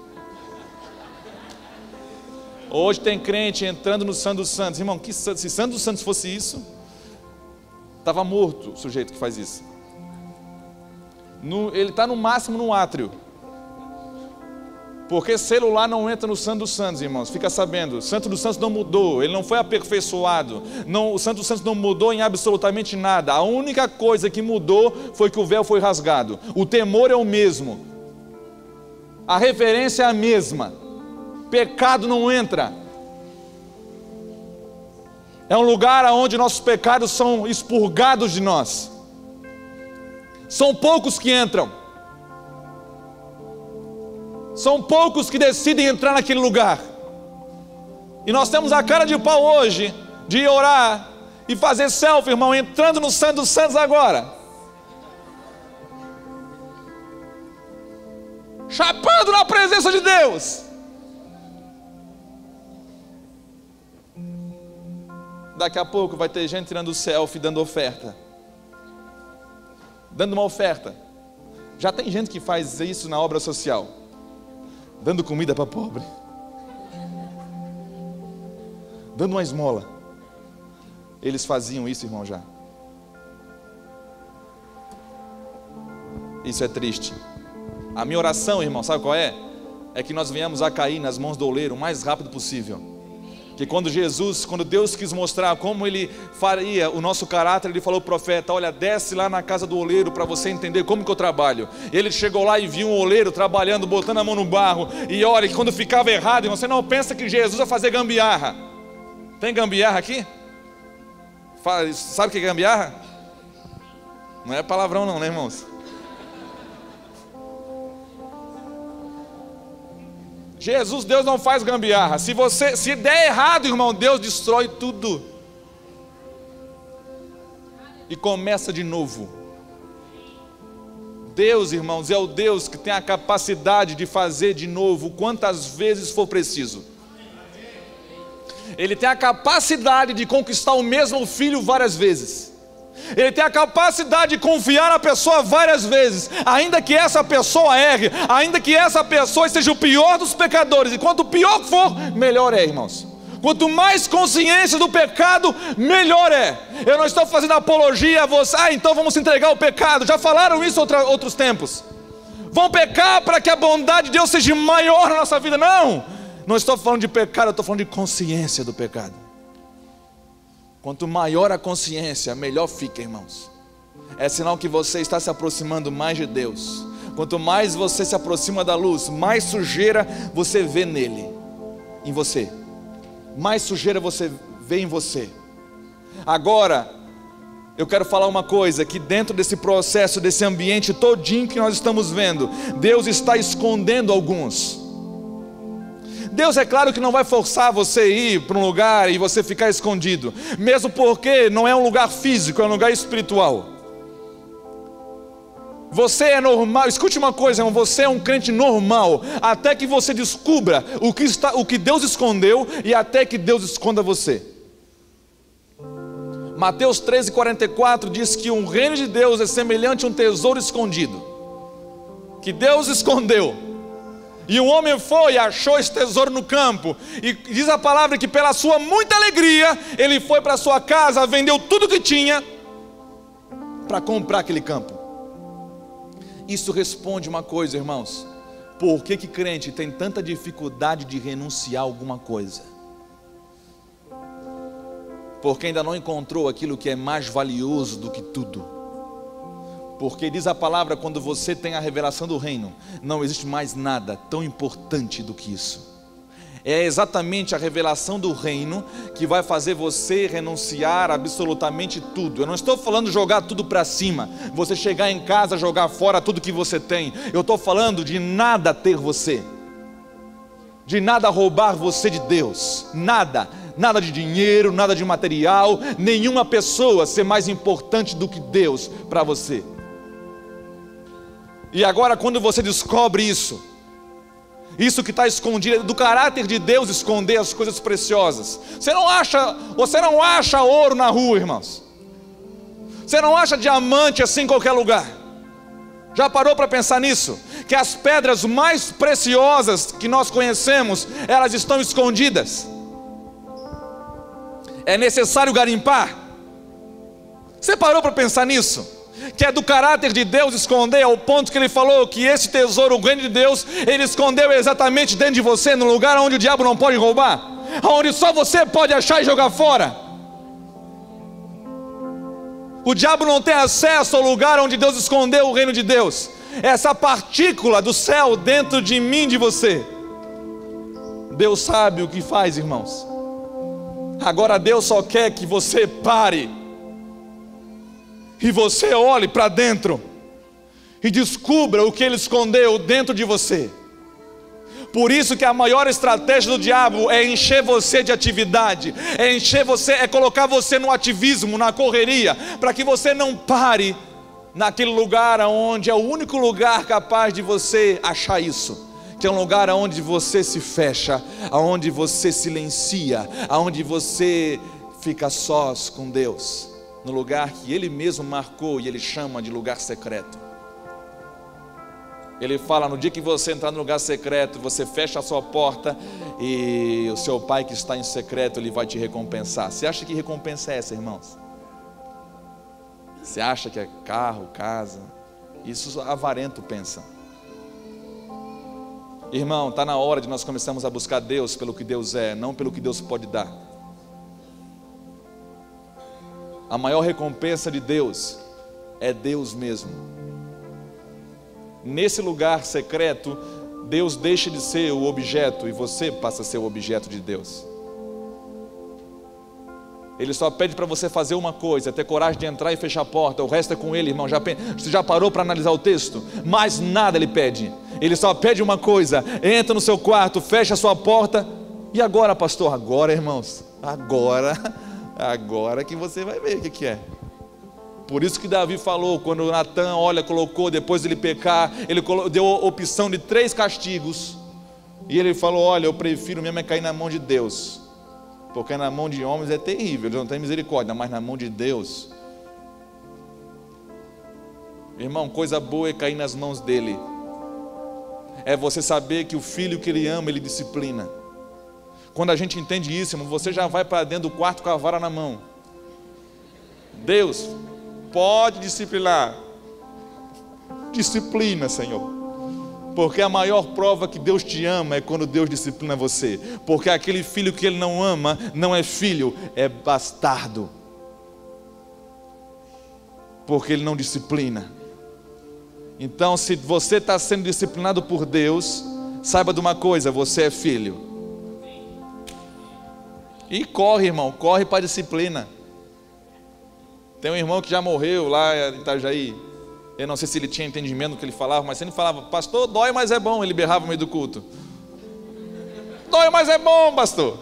Hoje tem crente entrando no Santo dos Santos. Irmão, se Santo dos Santos fosse isso, estava morto o sujeito que faz isso. Ele está no máximo no átrio. Porque celular não entra no Santo dos Santos, irmãos. Fica sabendo, o Santo dos Santos não mudou, ele não foi aperfeiçoado. O Santo dos Santos não mudou em absolutamente nada. A única coisa que mudou foi que o véu foi rasgado. O temor é o mesmo. A referência é a mesma. Pecado não entra. É um lugar onde nossos pecados são expurgados de nós. São poucos que entram. São poucos que decidem entrar naquele lugar. E nós temos a cara de pau hoje de orar e fazer selfie, irmão, entrando no Santo dos Santos agora, chapando na presença de Deus. Daqui a pouco vai ter gente tirando selfie, dando oferta, dando uma oferta. Já tem gente que faz isso na obra social, dando comida para pobre, dando uma esmola. Eles faziam isso, irmão, já. Isso é triste. A minha oração, irmão, sabe qual é? é que nós venhamos a cair nas mãos do oleiro o mais rápido possível. Que quando Deus quis mostrar como Ele faria o nosso caráter, Ele falou ao profeta: olha, desce lá na casa do oleiro para você entender como que eu trabalho. Ele chegou lá e viu um oleiro trabalhando, botando a mão no barro. E olha, que quando ficava errado, você não pensa que Jesus vai fazer gambiarra. Tem gambiarra aqui? Sabe o que é gambiarra? Não é palavrão não, né, irmãos? Jesus, Deus não faz gambiarra. Se der errado, irmão, Deus destrói tudo e começa de novo. Deus, irmãos, é o Deus que tem a capacidade de fazer de novo quantas vezes for preciso. Ele tem a capacidade de conquistar o mesmo filho várias vezes. Ele tem a capacidade de confiar na pessoa várias vezes, ainda que essa pessoa erre, ainda que essa pessoa seja o pior dos pecadores. E quanto pior for, melhor é, irmãos. Quanto mais consciência do pecado, melhor é. Eu não estou fazendo apologia a você: então vamos entregar ao pecado. Já falaram isso em outros tempos. Vão pecar para que a bondade de Deus seja maior na nossa vida. Não estou falando de pecado, eu estou falando de consciência do pecado. Quanto maior a consciência, melhor fica, irmãos. É sinal que você está se aproximando mais de Deus. Quanto mais você se aproxima da luz, mais sujeira você vê nele, em você. Mais sujeira você vê em você. Agora, eu quero falar uma coisa, que dentro desse processo, desse ambiente todinho que nós estamos vendo, Deus está escondendo alguns. Deus, é claro que não vai forçar você a ir para um lugar e você ficar escondido, mesmo porque não é um lugar físico, é um lugar espiritual. Você é normal, escute uma coisa, irmão, você é um crente normal, até que você descubra o que Deus escondeu, e até que Deus esconda você. Mateus 13:44 diz que o reino de Deus é semelhante a um tesouro escondido, que Deus escondeu. E um homem foi e achou esse tesouro no campo. E diz a palavra que pela sua muita alegria, ele foi para sua casa, vendeu tudo que tinha para comprar aquele campo. Isso responde uma coisa, irmãos: por que crente tem tanta dificuldade de renunciar a alguma coisa? Porque ainda não encontrou aquilo que é mais valioso do que tudo. Porque diz a palavra, quando você tem a revelação do reino, não existe mais nada tão importante do que isso. É exatamente a revelação do reino que vai fazer você renunciar absolutamente tudo. Eu não estou falando jogar tudo para cima, você chegar em casa, jogar fora tudo que você tem. Eu estou falando de nada ter você, de nada roubar você de Deus. Nada de dinheiro, nada de material, nenhuma pessoa ser mais importante do que Deus para você. E agora, quando você descobre isso que está escondido, do caráter de Deus esconder as coisas preciosas. Você não acha ouro na rua, irmãos. Você não acha diamante assim em qualquer lugar. Já parou para pensar nisso? Que as pedras mais preciosas que nós conhecemos, elas estão escondidas. É necessário garimpar. Você parou para pensar nisso? Que é do caráter de Deus esconder, ao ponto que ele falou que esse tesouro, o reino de Deus, ele escondeu exatamente dentro de você, no lugar onde o diabo não pode roubar, onde só você pode achar e jogar fora. O diabo não tem acesso ao lugar onde Deus escondeu o reino de Deus. Essa partícula do céu dentro de mim, de você, Deus sabe o que faz, irmãos. Agora Deus só quer que você pare e você olhe para dentro e descubra o que Ele escondeu dentro de você. Por isso que a maior estratégia do diabo é encher você de atividade, é colocar você no ativismo, na correria, para que você não pare naquele lugar onde é o único lugar capaz de você achar isso, que é um lugar onde você se fecha, onde você silencia, onde você fica sós com Deus, no lugar que Ele mesmo marcou e Ele chama de lugar secreto. Ele fala: no dia que você entrar no lugar secreto, você fecha a sua porta e o seu Pai que está em secreto, Ele vai te recompensar. Você acha que recompensa é essa, irmãos? Você acha que é carro, casa? Isso avarento pensa. Irmão, está na hora de nós começarmos a buscar Deus pelo que Deus é, não pelo que Deus pode dar. A maior recompensa de Deus é Deus mesmo. Nesse lugar secreto, Deus deixa de ser o objeto e você passa a ser o objeto de Deus. Ele só pede para você fazer uma coisa, ter coragem de entrar e fechar a porta. O resto é com Ele, irmão. Você já parou para analisar o texto? Mais nada Ele pede. Ele só pede uma coisa: entra no seu quarto, fecha a sua porta. E agora, pastor? Agora, irmãos, agora que você vai ver o que é. Por isso que Davi falou, quando Natan, colocou, depois de ele pecar, ele deu a opção de 3 castigos. E ele falou: olha, eu prefiro mesmo é cair na mão de Deus. Porque na mão de homens é terrível, eles não têm misericórdia, mas na mão de Deus, irmão, coisa boa é cair nas mãos dele. É você saber que o filho que ele ama, ele disciplina. Quando a gente entende isso, irmão, você já vai para dentro do quarto com a vara na mão. Deus pode disciplinar. Disciplina, Senhor. Porque a maior prova que Deus te ama é quando Deus disciplina você. Porque aquele filho que Ele não ama, não é filho, é bastardo. Porque Ele não disciplina. Então, se você está sendo disciplinado por Deus, saiba de uma coisa: você é filho. E corre, irmão, corre para a disciplina. Tem um irmão que já morreu lá em Itajaí. Eu não sei se ele tinha entendimento do que ele falava, mas ele falava: pastor, dói, mas é bom. Ele berrava no meio do culto: dói, mas é bom, pastor.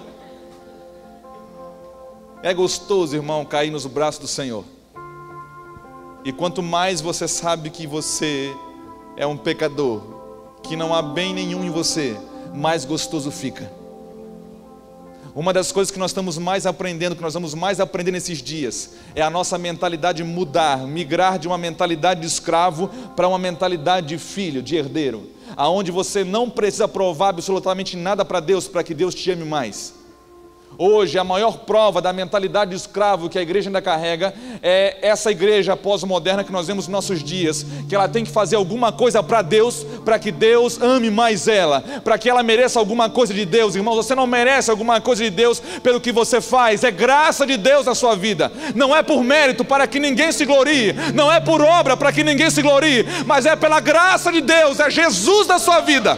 É gostoso, irmão, cair nos braços do Senhor. E quanto mais você sabe que você é um pecador, que não há bem nenhum em você, mais gostoso fica. Uma das coisas que nós estamos mais aprendendo, que nós vamos mais aprender nesses dias, é a nossa mentalidade mudar, migrar de uma mentalidade de escravo para uma mentalidade de filho, de herdeiro, aonde você não precisa provar absolutamente nada para Deus, para que Deus te ame mais. Hoje a maior prova da mentalidade de escravo que a igreja ainda carrega é essa igreja pós-moderna que nós vemos nos nossos dias, que ela tem que fazer alguma coisa para Deus, para que Deus ame mais ela, para que ela mereça alguma coisa de Deus. Irmãos, você não merece alguma coisa de Deus pelo que você faz, é graça de Deus na sua vida. Não é por mérito para que ninguém se glorie, não é por obra para que ninguém se glorie, mas é pela graça de Deus, é Jesus na sua vida.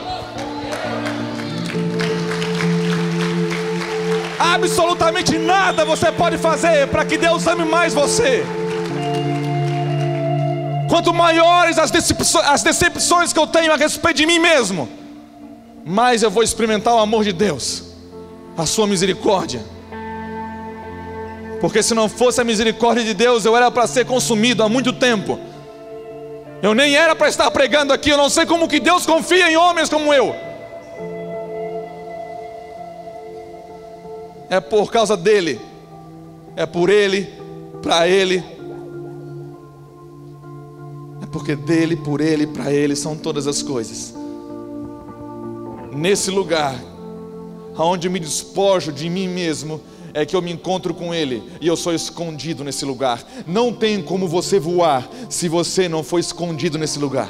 Absolutamente nada você pode fazer para que Deus ame mais você. Quanto maiores as decepções que eu tenho a respeito de mim mesmo, mais eu vou experimentar o amor de Deus, a sua misericórdia. Porque se não fosse a misericórdia de Deus, eu era para ser consumido há muito tempo. Eu nem era para estar pregando aqui. Eu não sei como que Deus confia em homens como eu. É por causa dele, é por ele, para ele. É porque dele, por ele, para ele são todas as coisas. Nesse lugar, aonde me despojo de mim mesmo, é que eu me encontro com ele, e eu sou escondido nesse lugar. Não tem como você voar se você não for escondido nesse lugar.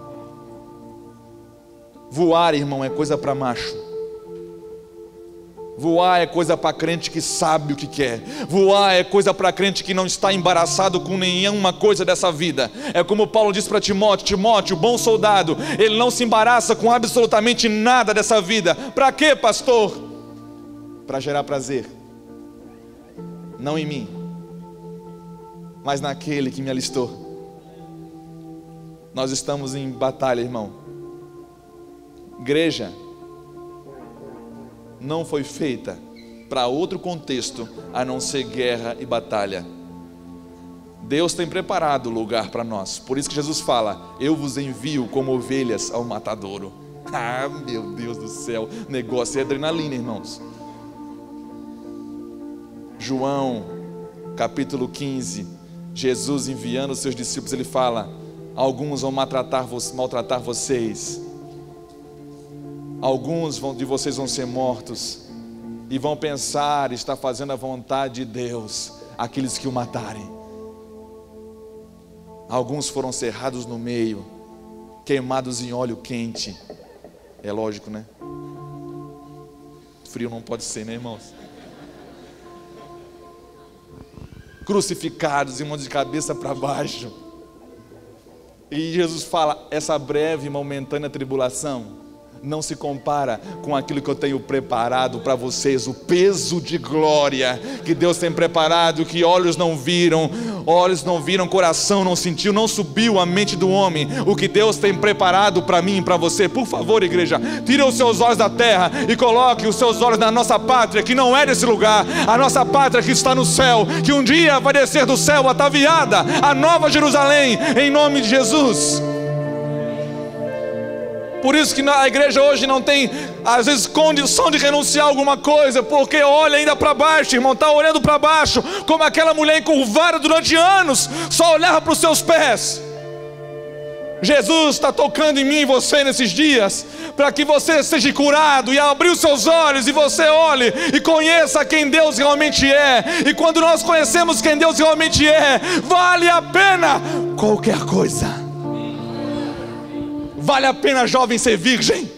Voar, irmão, é coisa para macho. Voar é coisa para crente que sabe o que quer. Voar é coisa para crente que não está embaraçado com nenhuma coisa dessa vida. É como Paulo diz para Timóteo: Timóteo, bom soldado, ele não se embaraça com absolutamente nada dessa vida. Para quê, pastor? Para gerar prazer. Não em mim, mas naquele que me alistou. Nós estamos em batalha, irmão. Igreja não foi feita para outro contexto a não ser guerra e batalha. Deus tem preparado o lugar para nós. Por isso que Jesus fala: eu vos envio como ovelhas ao matadouro. Ah, meu Deus do céu, negócio é adrenalina, irmãos. João capítulo 15, Jesus enviando os seus discípulos, ele fala: alguns vão maltratar vocês, alguns de vocês vão ser mortos, e vão pensar estar fazendo a vontade de Deus, aqueles que o matarem. Alguns foram cerrados no meio, queimados em óleo quente. É lógico, né? Frio não pode ser, né, irmãos? Crucificados, irmãos, de cabeça para baixo. E Jesus fala, essa breve e momentânea tribulação não se compara com aquilo que eu tenho preparado para vocês, o peso de glória que Deus tem preparado, que olhos não viram, coração não sentiu, não subiu à mente do homem, o que Deus tem preparado para mim e para você. Por favor, igreja, tire os seus olhos da terra e coloque os seus olhos na nossa pátria, que não é desse lugar, a nossa pátria que está no céu, que um dia vai descer do céu ataviada, a nova Jerusalém, em nome de Jesus. Por isso que a igreja hoje não tem, às vezes, condição de renunciar a alguma coisa, porque olha ainda para baixo, irmão, está olhando para baixo, como aquela mulher encurvada durante anos, só olhava para os seus pés. Jesus está tocando em mim e você nesses dias, para que você seja curado e abrir os seus olhos e você olhe e conheça quem Deus realmente é. E quando nós conhecemos quem Deus realmente é, vale a pena qualquer coisa. Vale a pena, jovem, ser virgem?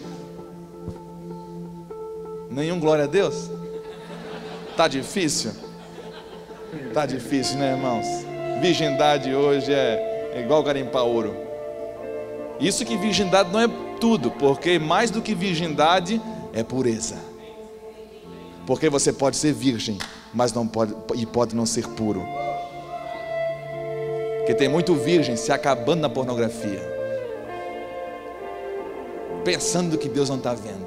Nenhum glória a Deus? Tá difícil? Tá difícil, né, irmãos? Virgindade hoje é igual garimpar ouro. Isso que virgindade não é tudo, porque mais do que virgindade é pureza. Porque você pode ser virgem, mas não pode, e pode não ser puro. Porque tem muito virgem se acabando na pornografia, pensando que Deus não está vendo.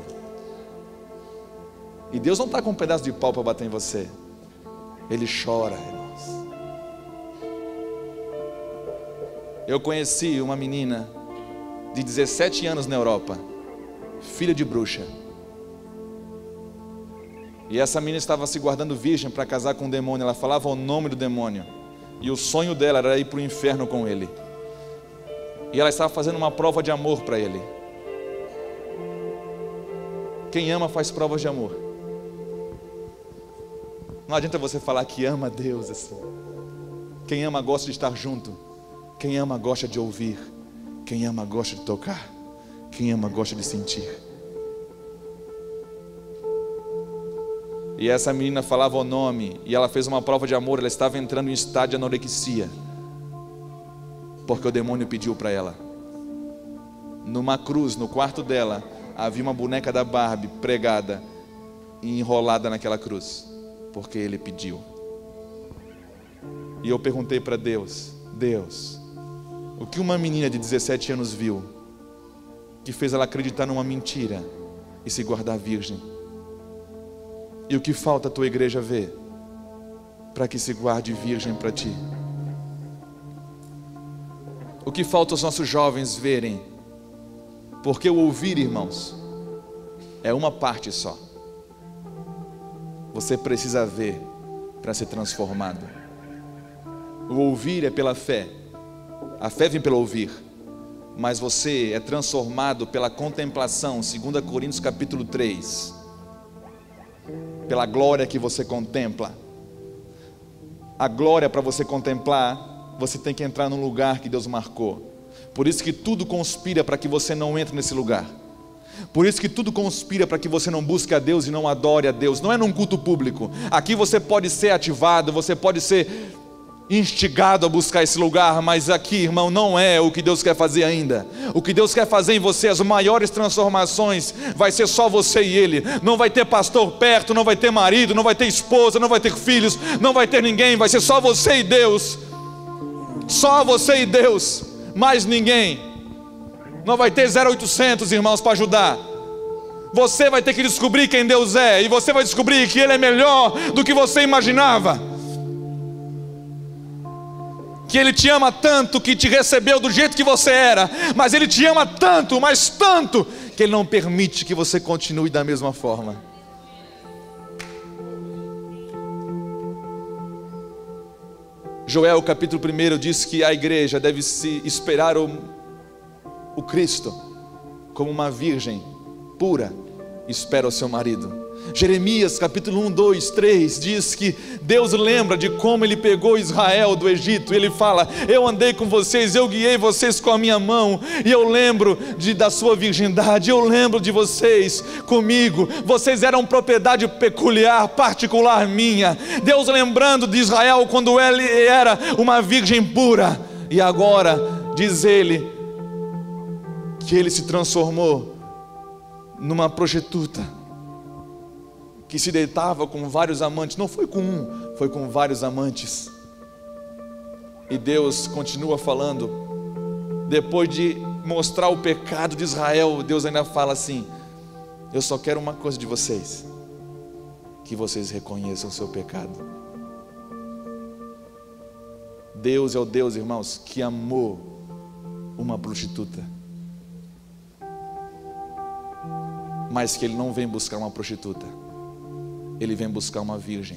E Deus não está com um pedaço de pau para bater em você. Ele chora, irmãos. Eu conheci uma menina de 17 anos na Europa, filha de bruxa. E essa menina estava se guardando virgem para casar com um demônio. Ela falava o nome do demônio, e o sonho dela era ir para o inferno com ele. E ela estava fazendo uma prova de amor para ele. Quem ama faz provas de amor. Não adianta você falar que ama Deus assim. Quem ama gosta de estar junto. Quem ama gosta de ouvir. Quem ama gosta de tocar. Quem ama gosta de sentir. E essa menina falava o nome, e ela fez uma prova de amor. Ela estava entrando em estado de anorexia, porque o demônio pediu para ela. Numa cruz, no quarto dela, havia uma boneca da Barbie pregada e enrolada naquela cruz, porque ele pediu. E eu perguntei para Deus: Deus, o que uma menina de 17 anos viu que fez ela acreditar numa mentira e se guardar virgem? E o que falta a tua igreja ver para que se guarde virgem para ti? O que falta os nossos jovens verem? Porque o ouvir, irmãos, é uma parte só. Você precisa ver para ser transformado. O ouvir é pela fé. A fé vem pelo ouvir. Mas você é transformado pela contemplação, 2 Coríntios capítulo 3. Pela glória que você contempla. A glória, para você contemplar, você tem que entrar num lugar que Deus marcou. Por isso que tudo conspira para que você não entre nesse lugar. Por isso que tudo conspira para que você não busque a Deus e não adore a Deus. Não é num culto público. Aqui você pode ser ativado, você pode ser instigado a buscar esse lugar, mas aqui, irmão, não é o que Deus quer fazer ainda. O que Deus quer fazer em você, as maiores transformações, vai ser só você e Ele. Não vai ter pastor perto, não vai ter marido, não vai ter esposa, não vai ter filhos, não vai ter ninguém. Vai ser só você e Deus. Só você e Deus. Mais ninguém. Não vai ter 0800 irmãos para ajudar. Você vai ter que descobrir quem Deus é. E você vai descobrir que Ele é melhor do que você imaginava. Que Ele te ama tanto, que te recebeu do jeito que você era. Mas Ele te ama tanto, mas tanto, que Ele não permite que você continue da mesma forma. Joel capítulo 1 diz que a igreja deve se esperar o Cristo como uma virgem pura espera o seu marido. Jeremias capítulo 1, 2, 3 diz que Deus lembra de como Ele pegou Israel do Egito. Ele fala: eu andei com vocês, eu guiei vocês com a minha mão, e eu lembro da sua virgindade, eu lembro de vocês comigo, vocês eram propriedade peculiar, particular minha. Deus lembrando de Israel quando ele era uma virgem pura, e agora diz Ele que ele se transformou numa prostituta que se deitava com vários amantes. Não foi com um, foi com vários amantes. E Deus continua falando. Depois de mostrar o pecado de Israel, Deus ainda fala assim: eu só quero uma coisa de vocês, que vocês reconheçam o seu pecado. Deus é o Deus, irmãos, que amou uma prostituta, mas que Ele não vem buscar uma prostituta, Ele vem buscar uma virgem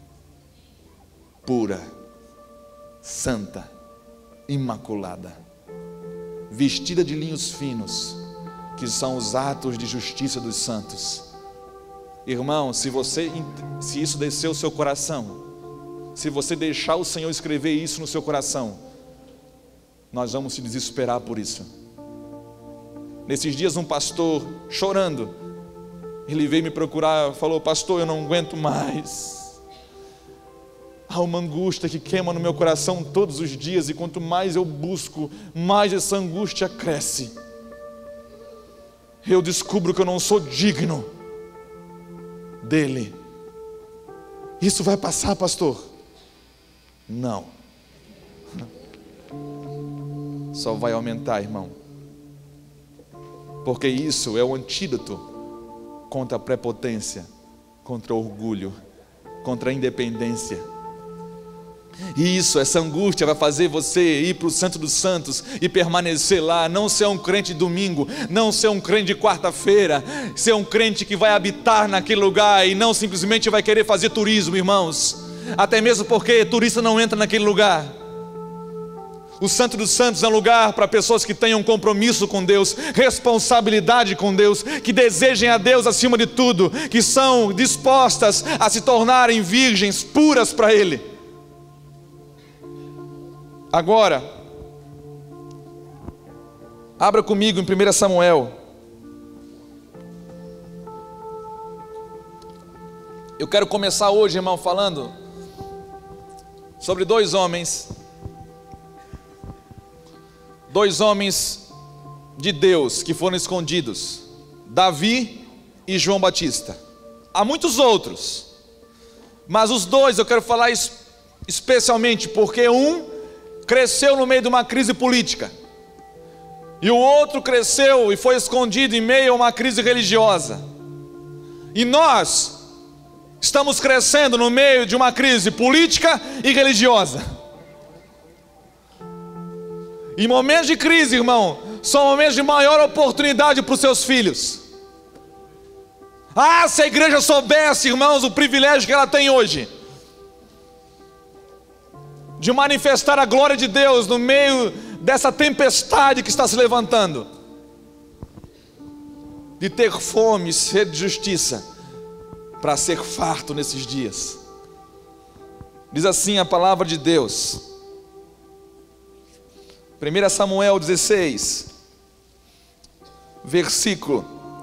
pura, santa, imaculada, vestida de linhos finos, que são os atos de justiça dos santos. Irmão, se isso descer o seu coração, se você deixar o Senhor escrever isso no seu coração, nós vamos se desesperar por isso. Nesses dias um pastor, chorando, ele veio me procurar, falou: pastor, eu não aguento mais, há uma angústia que queima no meu coração todos os dias, e quanto mais eu busco, mais essa angústia cresce. Eu descubro que eu não sou digno dele. Isso vai passar, pastor? Não. Só vai aumentar, irmão. Porque isso é o antídoto contra a prepotência, contra o orgulho, contra a independência. E isso, essa angústia vai fazer você ir para o Santo dos Santos e permanecer lá, não ser um crente de domingo, não ser um crente de quarta-feira, ser um crente que vai habitar naquele lugar e não simplesmente vai querer fazer turismo, irmãos. Até mesmo porque turista não entra naquele lugar. O Santo dos Santos é um lugar para pessoas que tenham compromisso com Deus, responsabilidade com Deus, que desejem a Deus acima de tudo, que são dispostas a se tornarem virgens puras para Ele. Agora, abra comigo em 1 Samuel. Eu quero começar hoje, irmão, falando sobre dois homens de Deus que foram escondidos: Davi e João Batista. Há muitos outros, mas os dois eu quero falar especialmente porque um cresceu no meio de uma crise política, e o outro cresceu e foi escondido em meio a uma crise religiosa. E nós estamos crescendo no meio de uma crise política e religiosa. E momentos de crise, irmão, são momentos de maior oportunidade para os seus filhos. Ah, se a igreja soubesse, irmãos, o privilégio que ela tem hoje de manifestar a glória de Deus no meio dessa tempestade que está se levantando, de ter fome, sede de justiça, para ser farto nesses dias. Diz assim a palavra de Deus, 1 Samuel 16, versículo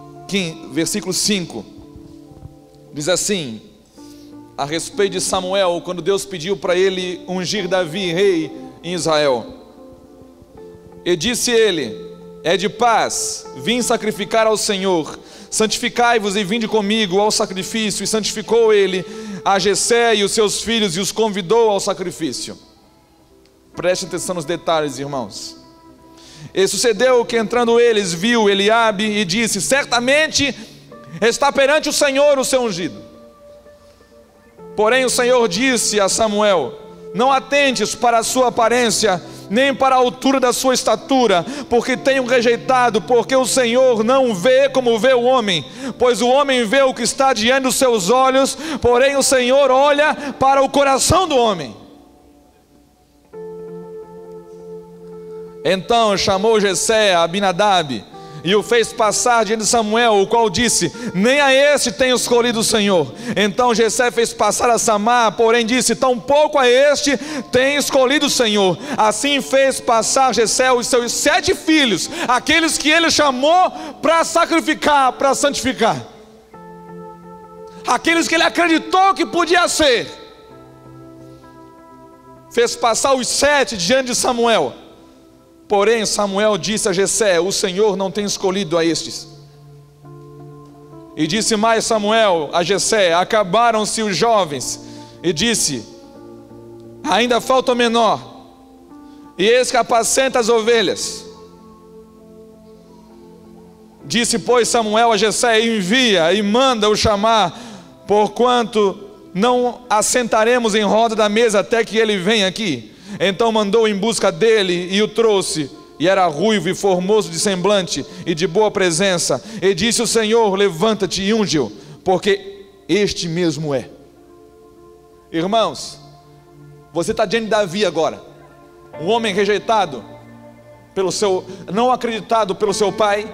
5, diz assim, a respeito de Samuel, quando Deus pediu para ele ungir Davi rei em Israel. E disse ele: é de paz, vim sacrificar ao Senhor, santificai-vos e vinde comigo ao sacrifício. E santificou ele a Jessé e os seus filhos e os convidou ao sacrifício. Preste atenção nos detalhes, irmãos. E sucedeu que entrando eles, viu Eliabe e disse: certamente está perante o Senhor o seu ungido. Porém o Senhor disse a Samuel: não atentes para a sua aparência, nem para a altura da sua estatura, porque tenho rejeitado, porque o Senhor não vê como vê o homem, pois o homem vê o que está diante dos seus olhos, porém o Senhor olha para o coração do homem. Então chamou Jessé a Abinadab e o fez passar diante de Samuel, o qual disse: nem a este tem escolhido o Senhor. Então Jessé fez passar a Samar, porém disse: tampouco a este tem escolhido o Senhor. Assim fez passar Jessé os seus 7 filhos, aqueles que ele chamou para sacrificar, para santificar, aqueles que ele acreditou que podia ser. Fez passar os 7 diante de Samuel. Porém Samuel disse a Jessé: o Senhor não tem escolhido a estes. E disse mais Samuel a Jessé: acabaram-se os jovens. E disse: ainda falta o menor, e eis que apacenta as ovelhas. Disse pois Samuel a Jessé: envia e manda-o chamar, porquanto não assentaremos em roda da mesa até que ele venha aqui. Então mandou em busca dele e o trouxe, e era ruivo e formoso de semblante e de boa presença. E disse o Senhor: levanta-te e unge-o, porque este mesmo é. Irmãos, você está diante de Davi agora, um homem rejeitado pelo seu, não acreditado pelo seu pai,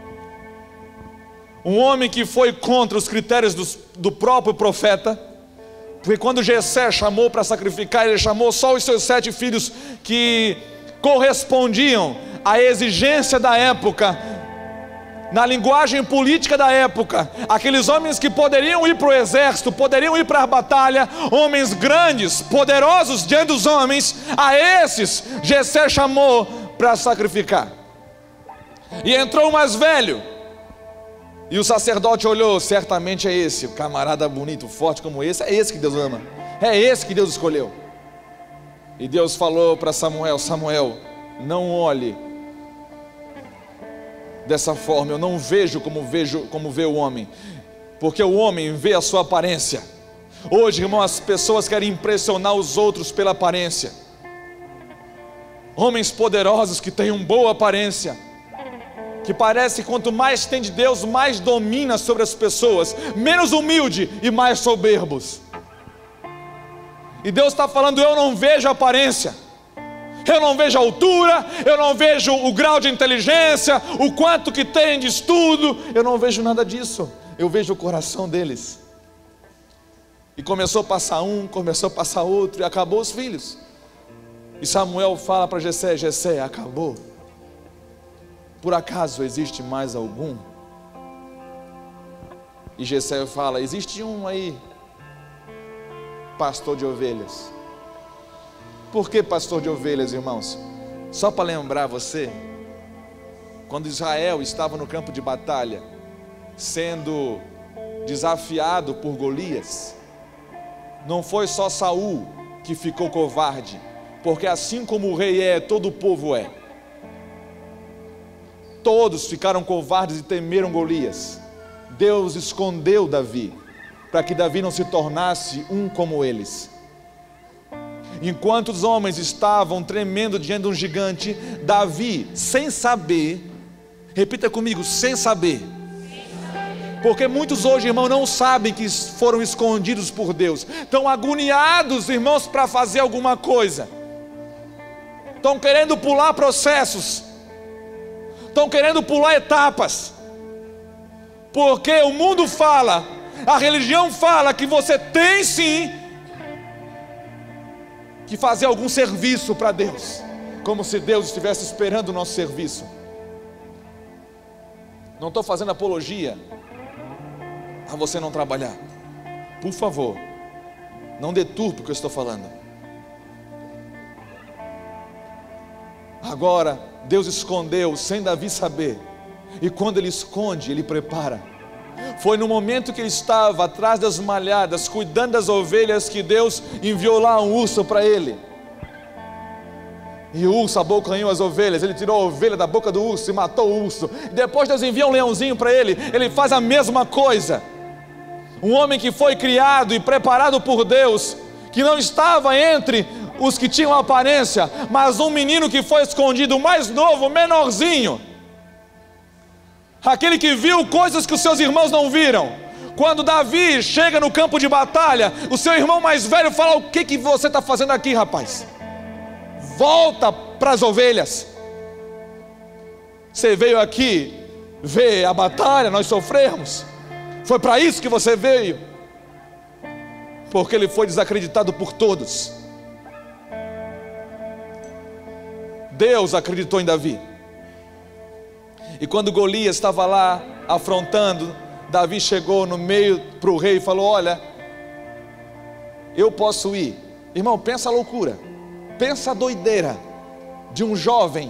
um homem que foi contra os critérios do próprio profeta. Porque quando Jessé chamou para sacrificar, ele chamou só os seus 7 filhos que correspondiam à exigência da época, na linguagem política da época, aqueles homens que poderiam ir para o exército, poderiam ir para a batalha, homens grandes, poderosos diante dos homens. A esses Jessé chamou para sacrificar. E entrou o mais velho, e o sacerdote olhou: certamente é esse, o camarada bonito, forte como esse, é esse que Deus ama, é esse que Deus escolheu. E Deus falou para Samuel: Samuel, não olhe dessa forma, eu não vejo como vê o homem, porque o homem vê a sua aparência. Hoje, irmão, as pessoas querem impressionar os outros pela aparência. Homens poderosos que têm uma boa aparência, que parece que quanto mais tem de Deus, mais domina sobre as pessoas, menos humilde e mais soberbos. E Deus está falando: eu não vejo aparência, eu não vejo a altura, eu não vejo o grau de inteligência, o quanto que tem de estudo, eu não vejo nada disso, eu vejo o coração deles. E começou a passar um, começou a passar outro, e acabou os filhos. E Samuel fala para Jessé: Jessé, acabou. Por acaso existe mais algum? E Jessé fala: existe um aí, pastor de ovelhas. Por que pastor de ovelhas, irmãos? Só para lembrar você, quando Israel estava no campo de batalha, sendo desafiado por Golias, não foi só Saul que ficou covarde, porque assim como o rei é, todo o povo é. Todos ficaram covardes e temeram Golias. Deus escondeu Davi, para que Davi não se tornasse um como eles. Enquanto os homens estavam tremendo diante de um gigante, Davi, sem saber, repita comigo, sem saber. Porque muitos hoje, irmão, não sabem que foram escondidos por Deus. Estão agoniados, irmãos, para fazer alguma coisa. Estão querendo pular processos, estão querendo pular etapas, porque o mundo fala, a religião fala que você tem sim que fazer algum serviço para Deus, como se Deus estivesse esperando o nosso serviço. Não estou fazendo apologia a você não trabalhar, por favor, não deturpe o que eu estou falando. Agora, Deus escondeu sem Davi saber, e quando Ele esconde, Ele prepara. Foi no momento que ele estava atrás das malhadas, cuidando das ovelhas, que Deus enviou lá um urso para ele. E o urso abocanhou as ovelhas, ele tirou a ovelha da boca do urso e matou o urso. Depois Deus envia um leãozinho para ele, ele faz a mesma coisa. Um homem que foi criado e preparado por Deus, que não estava entre os que tinham aparência, mas um menino que foi escondido, mais novo, menorzinho, aquele que viu coisas que os seus irmãos não viram. Quando Davi chega no campo de batalha, o seu irmão mais velho fala: o que você está fazendo aqui, rapaz? Volta para as ovelhas. Você veio aqui ver a batalha, nós sofrermos. Foi para isso que você veio, porque ele foi desacreditado por todos. Deus acreditou em Davi. E quando Golias estava lá afrontando, Davi chegou no meio para o rei e falou: olha, eu posso ir. Irmão, pensa a loucura, pensa a doideira de um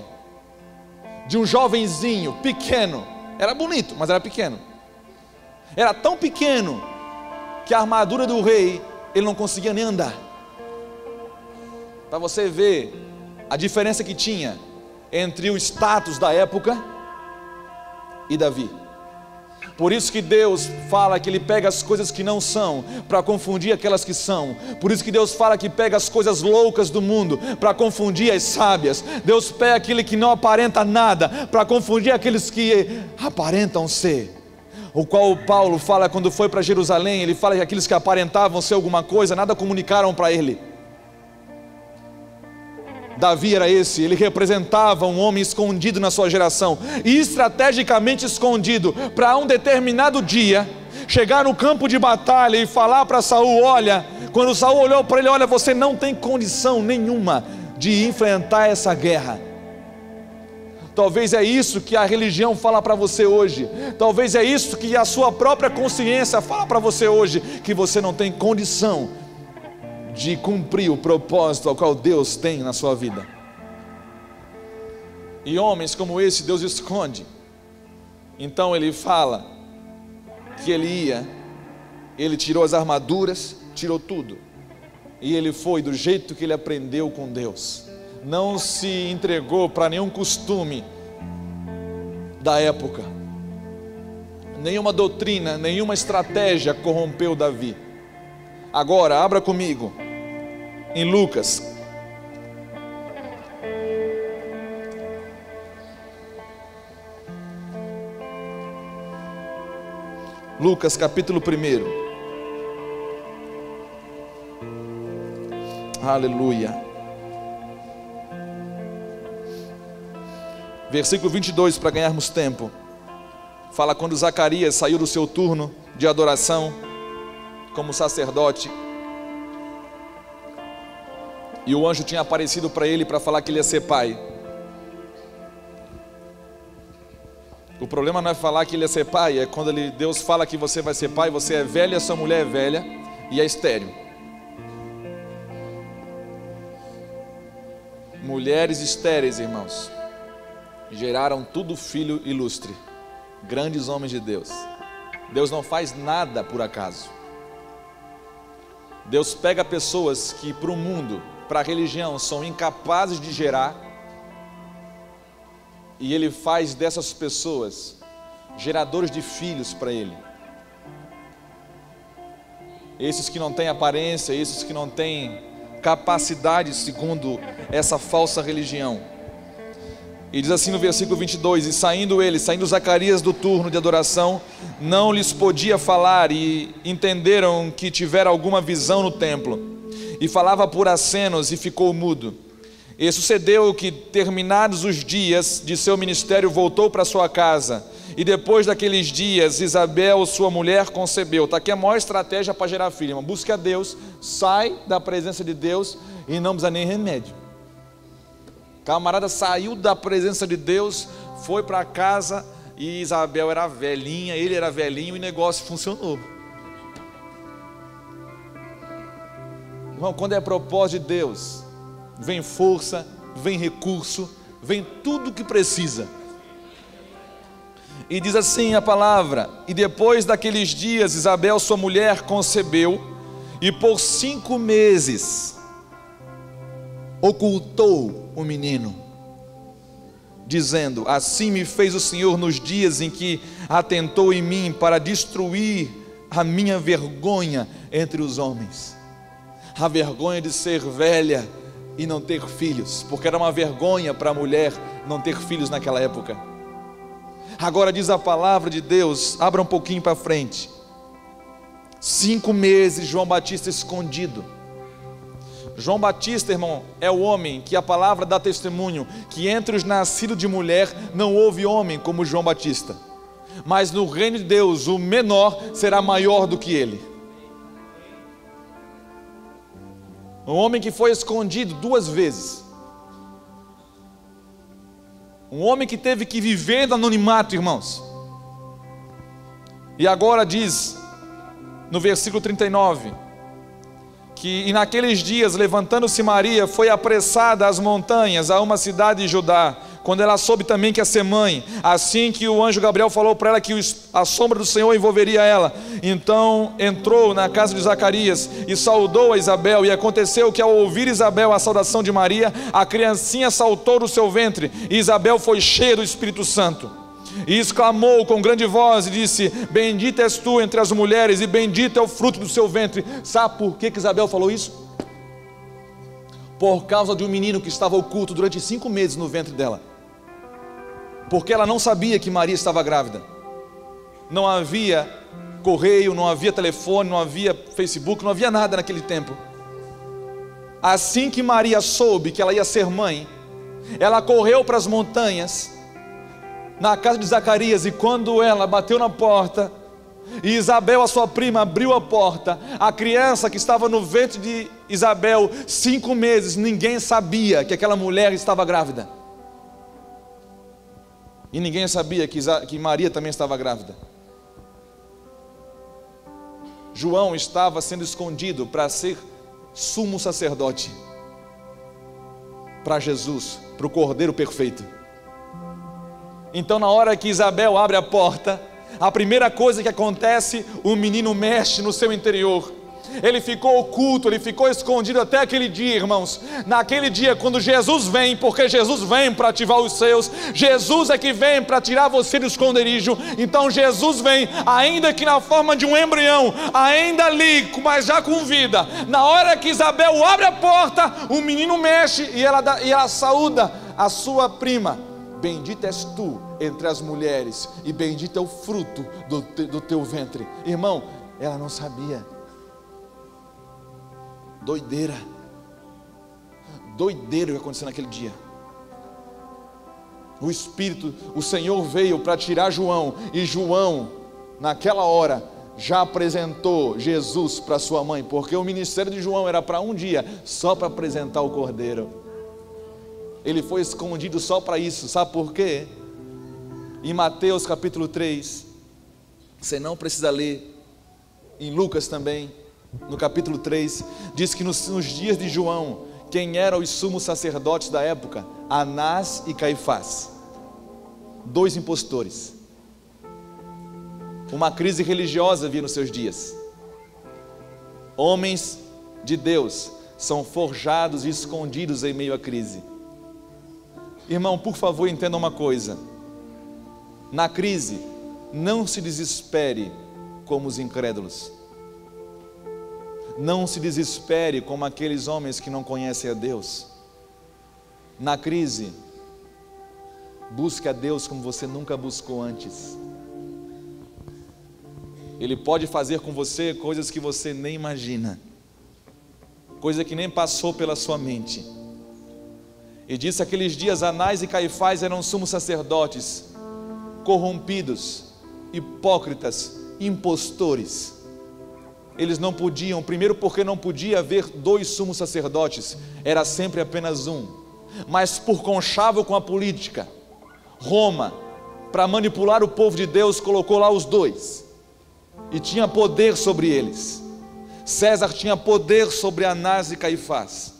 jovenzinho pequeno. Era bonito, mas era pequeno. Era tão pequeno que a armadura do rei, ele não conseguia nem andar. Para você ver a diferença que tinha entre o status da época e Davi. Por isso que Deus fala que Ele pega as coisas que não são para confundir aquelas que são. Por isso que Deus fala que pega as coisas loucas do mundo para confundir as sábias. Deus pega aquele que não aparenta nada para confundir aqueles que aparentam ser. O qual Paulo fala quando foi para Jerusalém, ele fala que aqueles que aparentavam ser alguma coisa, nada comunicaram para ele. Davi era esse, ele representava um homem escondido na sua geração, e estrategicamente escondido, para um determinado dia, chegar no campo de batalha e falar para Saul: olha, quando Saul olhou para ele: olha, você não tem condição nenhuma de enfrentar essa guerra. Talvez é isso que a religião fala para você hoje, talvez é isso que a sua própria consciência fala para você hoje, que você não tem condição de cumprir o propósito ao qual Deus tem na sua vida. E homens como esse Deus esconde. Então ele fala que ele ia, ele tirou as armaduras, tirou tudo, e ele foi do jeito que ele aprendeu com Deus. Não se entregou para nenhum costume da época, nenhuma doutrina, nenhuma estratégia corrompeu Davi. Agora abra comigo em Lucas capítulo 1. Aleluia. Versículo 22, para ganharmos tempo. Fala quando Zacarias saiu do seu turno de adoração como sacerdote, e o anjo tinha aparecido para ele para falar que ele ia ser pai. O problema não é falar que ele ia ser pai, é quando Deus fala que você vai ser pai, você é velha, sua mulher é velha e é estéril. Mulheres estéreis, irmãos, geraram tudo filho ilustre, grandes homens de Deus. Deus não faz nada por acaso. Deus pega pessoas que para o mundo, para a religião, são incapazes de gerar, e Ele faz dessas pessoas geradores de filhos para Ele. Esses que não têm aparência, esses que não têm capacidade segundo essa falsa religião. E diz assim no versículo 22, e saindo Zacarias do turno de adoração, não lhes podia falar, e entenderam que tivera alguma visão no templo, e falava por acenos, e ficou mudo. E sucedeu que, terminados os dias de seu ministério, voltou para sua casa, e depois daqueles dias, Isabel, sua mulher, concebeu. Está aqui a maior estratégia para gerar filho, irmão. Busca Deus, sai da presença de Deus, e não precisa nem remédio. Camarada saiu da presença de Deus, foi para casa, e Isabel era velhinha, ele era velhinho, e o negócio funcionou. Irmão, quando é propósito de Deus, vem força, vem recurso, vem tudo o que precisa. E diz assim a palavra: e depois daqueles dias, Isabel, sua mulher, concebeu, e por 5 meses ocultou o menino, dizendo: assim me fez o Senhor nos dias em que atentou em mim para destruir a minha vergonha entre os homens. A vergonha de ser velha e não ter filhos, porque era uma vergonha para a mulher não ter filhos naquela época. Agora diz a palavra de Deus, abra um pouquinho para frente, 5 meses João Batista escondido. João Batista, irmão, é o homem que a palavra dá testemunho, que entre os nascidos de mulher não houve homem como João Batista. mas no reino de Deus o menor será maior do que ele. Um homem que foi escondido 2 vezes, um homem que teve que viver no anonimato, irmãos. E agora diz no versículo 39 que e naqueles dias, levantando-se Maria, foi apressada às montanhas, a uma cidade de Judá, quando ela soube também que ia ser mãe, assim que o anjo Gabriel falou para ela que a sombra do Senhor envolveria ela. Então entrou na casa de Zacarias e saudou a Isabel. E aconteceu que ao ouvir Isabel a saudação de Maria, a criancinha saltou do seu ventre, e Isabel foi cheia do Espírito Santo, e exclamou com grande voz e disse: bendita és tu entre as mulheres, e bendito é o fruto do seu ventre. Sabe por que Isabel falou isso? Por causa de um menino que estava oculto durante 5 meses no ventre dela, porque ela não sabia que Maria estava grávida. Não havia correio, não havia telefone, não havia Facebook, não havia nada naquele tempo. Assim que Maria soube que ela ia ser mãe, ela correu para as montanhas, na casa de Zacarias, e quando ela bateu na porta, e Isabel, a sua prima, abriu a porta, a criança que estava no ventre de Isabel 5 meses, ninguém sabia que aquela mulher estava grávida. E ninguém sabia que Maria também estava grávida. João estava sendo escondido para ser sumo sacerdote para Jesus, para o Cordeiro perfeito. Então, na hora que Isabel abre a porta, a primeira coisa que acontece, o menino mexe no seu interior. Ele ficou oculto, ele ficou escondido até aquele dia, irmãos. Naquele dia, quando Jesus vem, porque Jesus vem para ativar os seus, Jesus é que vem para tirar você do esconderijo. Então Jesus vem, ainda que na forma de um embrião, ainda ali, mas já com vida. Na hora que Isabel abre a porta, o menino mexe e ela saúda a sua prima: bendita és tu entre as mulheres, e bendito é o fruto do teu ventre. Irmão, ela não sabia. Doideira o que aconteceu naquele dia. O Senhor veio para tirar João, e João, naquela hora, já apresentou Jesus para sua mãe, porque o ministério de João era para um dia, só para apresentar o Cordeiro. Ele foi escondido só para isso. Sabe por quê? Em Mateus capítulo 3, você não precisa ler, em Lucas também, no capítulo 3, diz que nos dias de João, quem eram os sumos sacerdotes da época? Anás e Caifás, 2 impostores. Uma crise religiosa havia nos seus dias. Homens de Deus são forjados e escondidos em meio à crise. Irmão, por favor, entenda uma coisa: na crise, não se desespere como os incrédulos. Não se desespere como aqueles homens que não conhecem a Deus. Na crise, busque a Deus como você nunca buscou antes. Ele pode fazer com você coisas que você nem imagina, coisa que nem passou pela sua mente. E disse: aqueles dias Anás e Caifás eram sumos sacerdotes, corrompidos, hipócritas, impostores. Eles não podiam, primeiro porque não podia haver 2 sumos sacerdotes, era sempre apenas um. Mas por conchavo com a política, Roma, para manipular o povo de Deus, colocou lá os 2, e tinha poder sobre eles. César tinha poder sobre Anás e Caifás.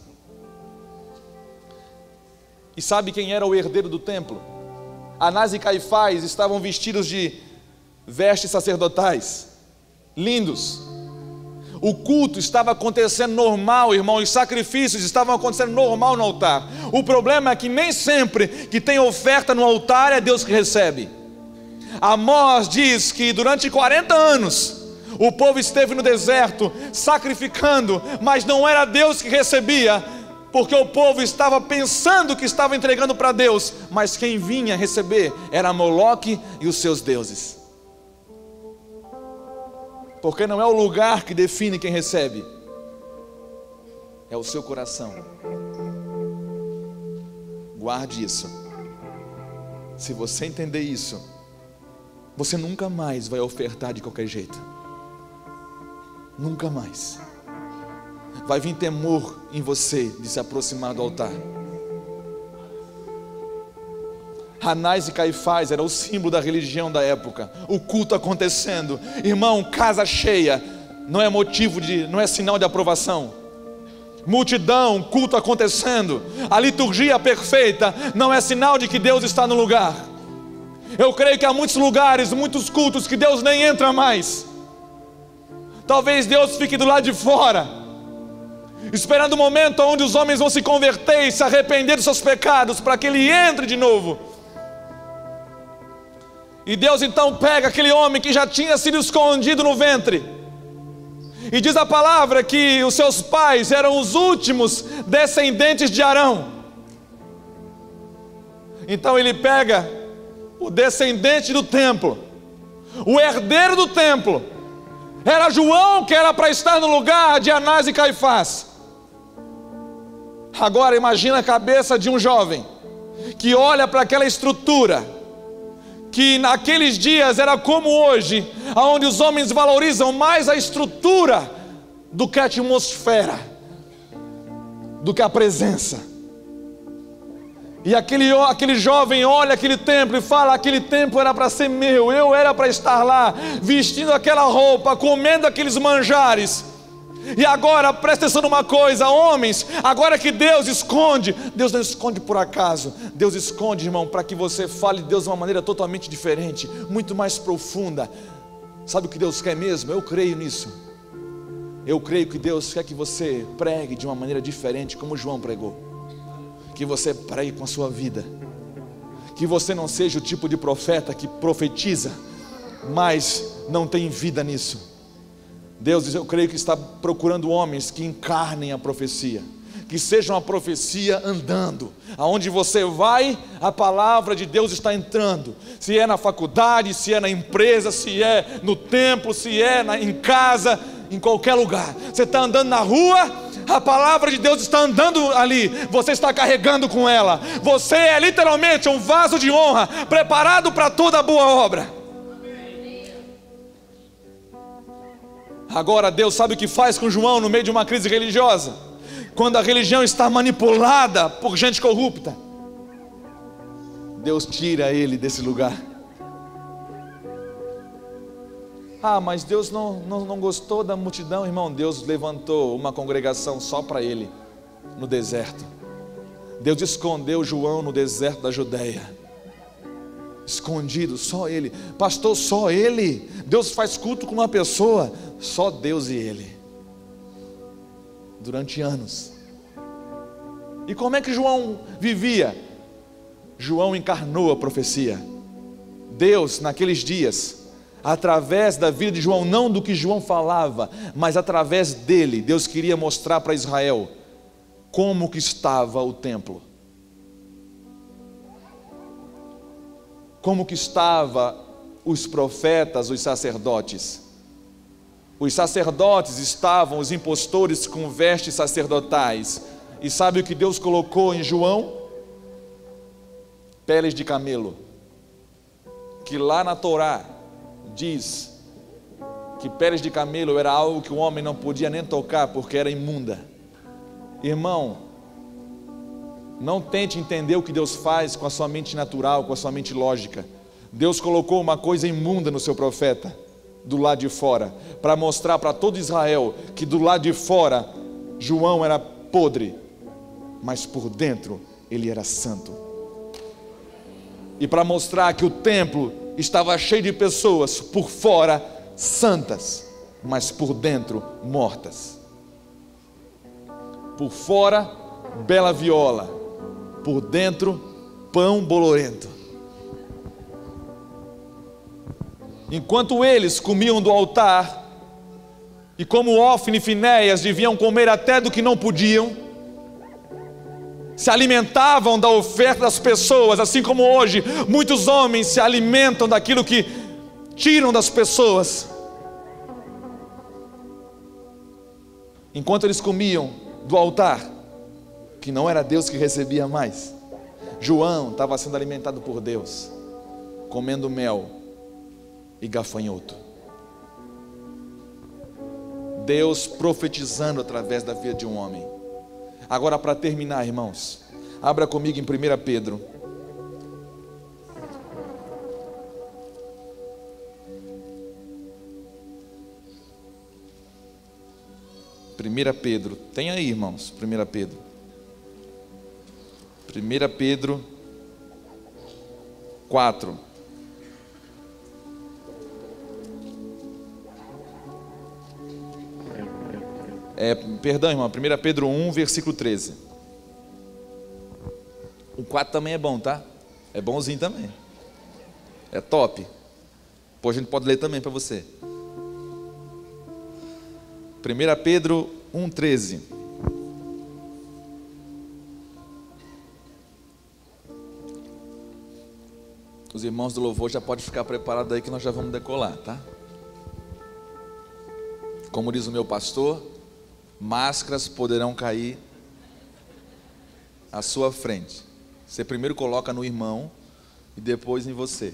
E sabe quem era o herdeiro do templo? Anás e Caifás estavam vestidos de vestes sacerdotais, lindos. O culto estava acontecendo normal, irmão. Os sacrifícios estavam acontecendo normal no altar. O problema é que nem sempre que tem oferta no altar é Deus que recebe. Amós diz que durante 40 anos o povo esteve no deserto sacrificando, mas não era Deus que recebia, porque o povo estava pensando que estava entregando para Deus, mas quem vinha receber era Moloque e os seus deuses. Porque não é o lugar que define quem recebe, é o seu coração. Guarde isso. Se você entender isso, você nunca mais vai ofertar de qualquer jeito. Nunca mais. Vai vir temor em você de se aproximar do altar. Anás e Caifás era o símbolo da religião da época. O culto acontecendo. Irmão, casa cheia não é motivo de, não é sinal de aprovação. Multidão, culto acontecendo, a liturgia perfeita não é sinal de que Deus está no lugar. Eu creio que há muitos lugares, muitos cultos que Deus nem entra mais. Talvez Deus fique do lado de fora, esperando o momento onde os homens vão se converter e se arrepender dos seus pecados, para que Ele entre de novo. E Deus então pega aquele homem que já tinha sido escondido no ventre, e diz a palavra que os seus pais eram os últimos descendentes de Arão. Então ele pega o descendente do templo, o herdeiro do templo. Era João que era para estar no lugar de Anás e Caifás. Agora imagina a cabeça de um jovem que olha para aquela estrutura, que naqueles dias era como hoje, onde os homens valorizam mais a estrutura do que a atmosfera, do que a presença. E aquele jovem olha aquele templo e fala: aquele templo era para ser meu, eu era para estar lá, vestindo aquela roupa, comendo aqueles manjares. E agora, presta atenção numa coisa, homens, agora que Deus esconde, Deus não esconde por acaso, Deus esconde, irmão, para que você fale de Deus de uma maneira totalmente diferente, muito mais profunda. Sabe o que Deus quer mesmo? Eu creio nisso. Eu creio que Deus quer que você pregue de uma maneira diferente, como João pregou. Que você pregue com a sua vida, que você não seja o tipo de profeta que profetiza, mas não tem vida nisso. Deus, eu creio que está procurando homens que encarnem a profecia, que seja uma profecia andando, aonde você vai, a palavra de Deus está entrando, se é na faculdade, se é na empresa, se é no templo, se é em casa, em qualquer lugar. Você está andando na rua, a palavra de Deus está andando ali, você está carregando com ela. Você é literalmente um vaso de honra, preparado para toda boa obra. Agora Deus sabe o que faz com João no meio de uma crise religiosa, quando a religião está manipulada por gente corrupta. Deus tira ele desse lugar. Ah, mas Deus não gostou da multidão, irmão. Deus levantou uma congregação só para ele no deserto. Deus escondeu João no deserto da Judeia, escondido, só ele. Pastor, só ele? Deus faz culto com uma pessoa? Só Deus e ele, durante anos. E como é que João vivia? João encarnou a profecia. Deus naqueles dias, através da vida de João, não do que João falava, mas através dele, Deus queria mostrar para Israel como que estava o templo, como que estavam os profetas, os sacerdotes. Os sacerdotes estavam, os impostores, com vestes sacerdotais. E sabe o que Deus colocou em João? Peles de camelo. Que lá na Torá diz que peles de camelo era algo que o homem não podia nem tocar, porque era imunda. Irmão, não tente entender o que Deus faz com a sua mente natural, com a sua mente lógica. Deus colocou uma coisa imunda no seu profeta, do lado de fora, para mostrar para todo Israel que do lado de fora João era podre, mas por dentro ele era santo. E para mostrar que o templo estava cheio de pessoas por fora santas, mas por dentro mortas. Por fora bela viola, por dentro pão bolorento. Enquanto eles comiam do altar, e como Ófine e Finéias deviam comer até do que não podiam, se alimentavam da oferta das pessoas, assim como hoje muitos homens se alimentam daquilo que tiram das pessoas. Enquanto eles comiam do altar, que não era Deus que recebia mais, João estava sendo alimentado por Deus, comendo mel. e gafanhoto. Deus profetizando através da vida de um homem. Agora, para terminar, irmãos, abra comigo em 1 Pedro. Pedro, tem aí, irmãos, 1 Pedro. 1 Pedro 4. Perdão, irmão, 1 Pedro 1, versículo 13. O 4 também é bom, tá? É bonzinho também. É top. Depois a gente pode ler também para você. 1 Pedro 1, 13. Os irmãos do louvor já podem ficar preparados aí que nós já vamos decolar, tá? Como diz o meu pastor, máscaras poderão cair à sua frente. Você primeiro coloca no irmão e depois em você.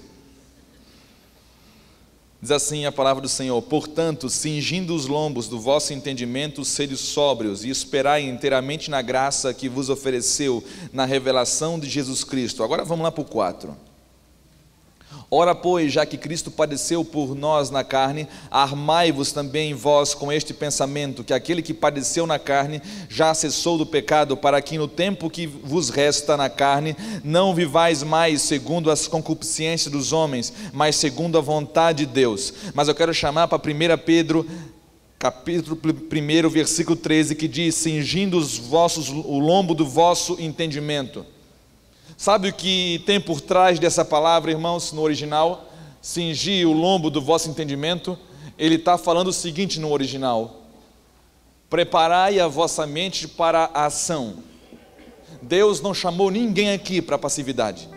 Diz assim a palavra do Senhor: portanto, cingindo os lombos do vosso entendimento, sede sóbrios e esperai inteiramente na graça que vos ofereceu na revelação de Jesus Cristo. Agora vamos lá para o 4. Ora, pois, já que Cristo padeceu por nós na carne, armai-vos também vós com este pensamento, que aquele que padeceu na carne já cessou do pecado, para que no tempo que vos resta na carne, não vivais mais segundo as concupiscências dos homens, mas segundo a vontade de Deus. Mas eu quero chamar para 1 Pedro, capítulo 1, versículo 13, que diz: cingindo o lombo do vosso entendimento. Sabe o que tem por trás dessa palavra, irmãos, no original? Cingir o lombo do vosso entendimento. Ele está falando o seguinte no original: preparai a vossa mente para a ação. Deus não chamou ninguém aqui para passividade.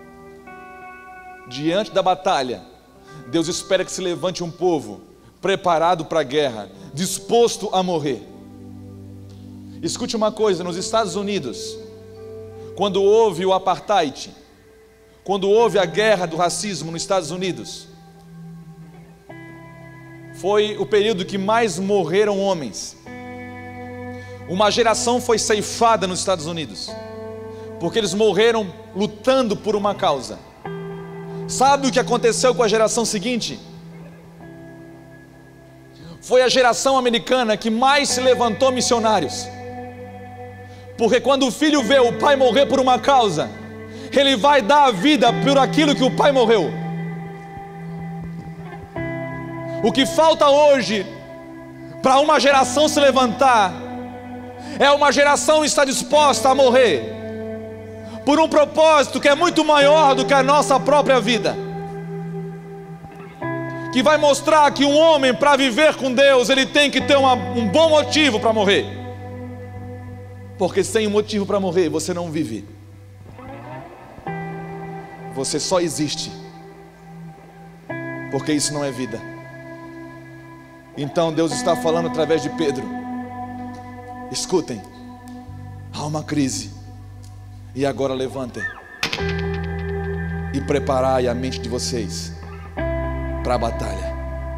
Diante da batalha, Deus espera que se levante um povo preparado para a guerra, disposto a morrer. Escute uma coisa, nos Estados Unidos, quando houve o apartheid, quando houve a guerra do racismo nos Estados Unidos, foi o período que mais morreram homens. Uma geração foi ceifada nos Estados Unidos, porque eles morreram lutando por uma causa. Sabe o que aconteceu com a geração seguinte? Foi a geração americana que mais se levantou missionários. Porque quando o filho vê o pai morrer por uma causa, ele vai dar a vida por aquilo que o pai morreu. O que falta hoje para uma geração se levantar é uma geração que está disposta a morrer por um propósito que é muito maior do que a nossa própria vida, que vai mostrar que um homem, para viver com Deus, ele tem que ter um bom motivo para morrer. Porque sem um motivo para morrer, você não vive. Você só existe. Porque isso não é vida. Então Deus está falando através de Pedro: escutem, há uma crise, e agora levantem e preparai a mente de vocês para a batalha.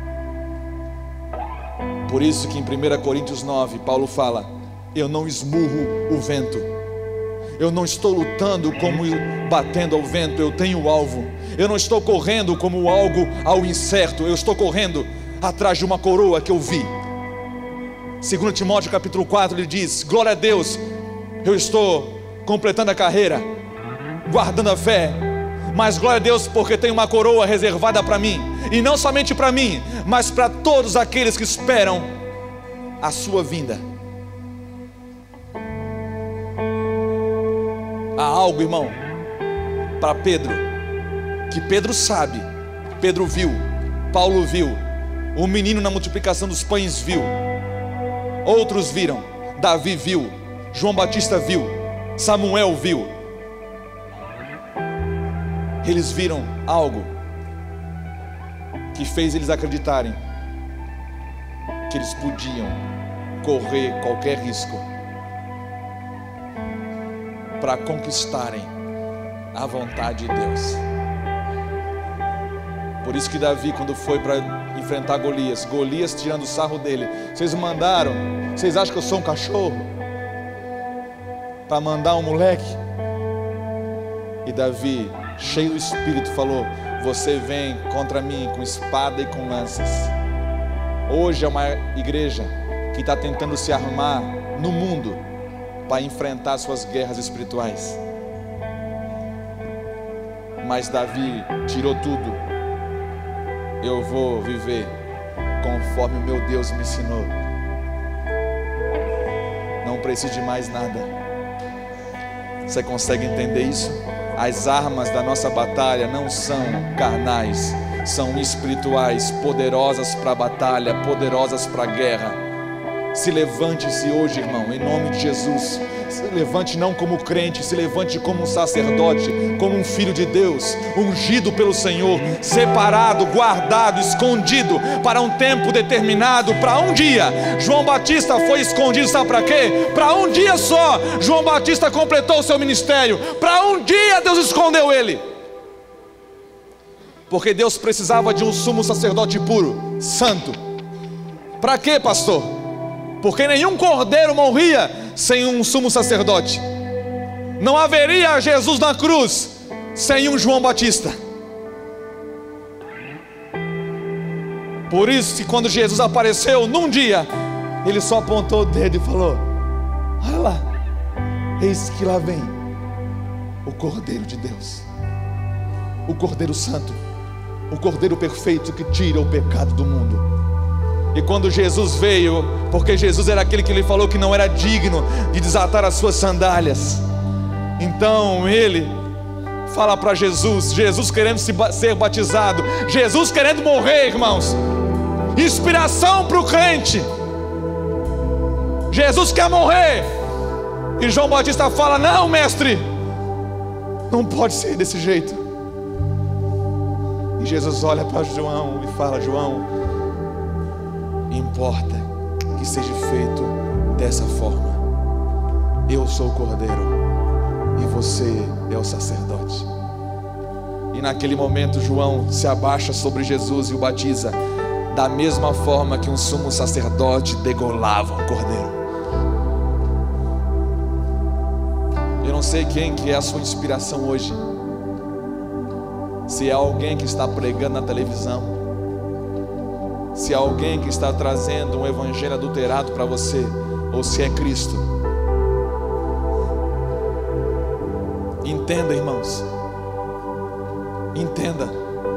Por isso que em 1 Coríntios 9, Paulo fala: eu não esmurro o vento, eu não estou lutando como batendo ao vento, eu tenho o alvo. Eu não estou correndo como algo ao incerto, eu estou correndo atrás de uma coroa que eu vi. 2 Timóteo capítulo 4, ele diz: glória a Deus, eu estou completando a carreira, guardando a fé, mas glória a Deus porque tem uma coroa reservada para mim, e não somente para mim, mas para todos aqueles que esperam a sua vinda. Há algo, irmão, para Pedro, que Pedro sabe, Pedro viu, Paulo viu, o menino na multiplicação dos pães viu, outros viram, Davi viu, João Batista viu, Samuel viu. Eles viram algo que fez eles acreditarem que eles podiam correr qualquer risco para conquistarem a vontade de Deus. Por Por isso que Davi, quando foi para enfrentar Golias, Golias tirando o sarro dele: vocês mandaram, vocês acham que eu sou um cachorro para mandar um moleque? E Davi, cheio do Espírito, falou: você vem contra mim com espada e com lanças. Hoje é uma igreja que está tentando se armar no mundo para enfrentar suas guerras espirituais. Mas Davi tirou tudo. Eu vou viver conforme o meu Deus me ensinou. Não preciso de mais nada. Você consegue entender isso? As armas da nossa batalha não são carnais, são espirituais, poderosas para a batalha, poderosas para a guerra. Se levante-se hoje, irmão, em nome de Jesus. Se levante não como crente, se levante como um sacerdote, como um filho de Deus, ungido pelo Senhor, separado, guardado, escondido para um tempo determinado, para um dia. João Batista foi escondido, sabe para quê? Para um dia só. João Batista completou o seu ministério. Para um dia Deus escondeu ele, porque Deus precisava de um sumo sacerdote puro, santo. Para quê, pastor? Porque nenhum cordeiro morria sem um sumo sacerdote. Não haveria Jesus na cruz sem um João Batista. Por isso que quando Jesus apareceu num dia, ele só apontou o dedo e falou: olha lá, eis que lá vem o Cordeiro de Deus, o Cordeiro Santo, o Cordeiro perfeito que tira o pecado do mundo. E quando Jesus veio, porque Jesus era aquele que lhe falou que não era digno de desatar as suas sandálias, então ele fala para Jesus, Jesus querendo ser batizado, Jesus querendo morrer, irmãos. Inspiração para o crente. Jesus quer morrer. E João Batista fala: não, mestre, não pode ser desse jeito. E Jesus olha para João e fala: João, importa que seja feito dessa forma. Eu sou o Cordeiro e você é o sacerdote. E naquele momento João se abaixa sobre Jesus e o batiza, da mesma forma que um sumo sacerdote degolava um cordeiro. Eu não sei quem que é a sua inspiração hoje. Se é alguém que está pregando na televisão, se é alguém que está trazendo um evangelho adulterado para você, ou se é Cristo. Entenda, irmãos, entenda.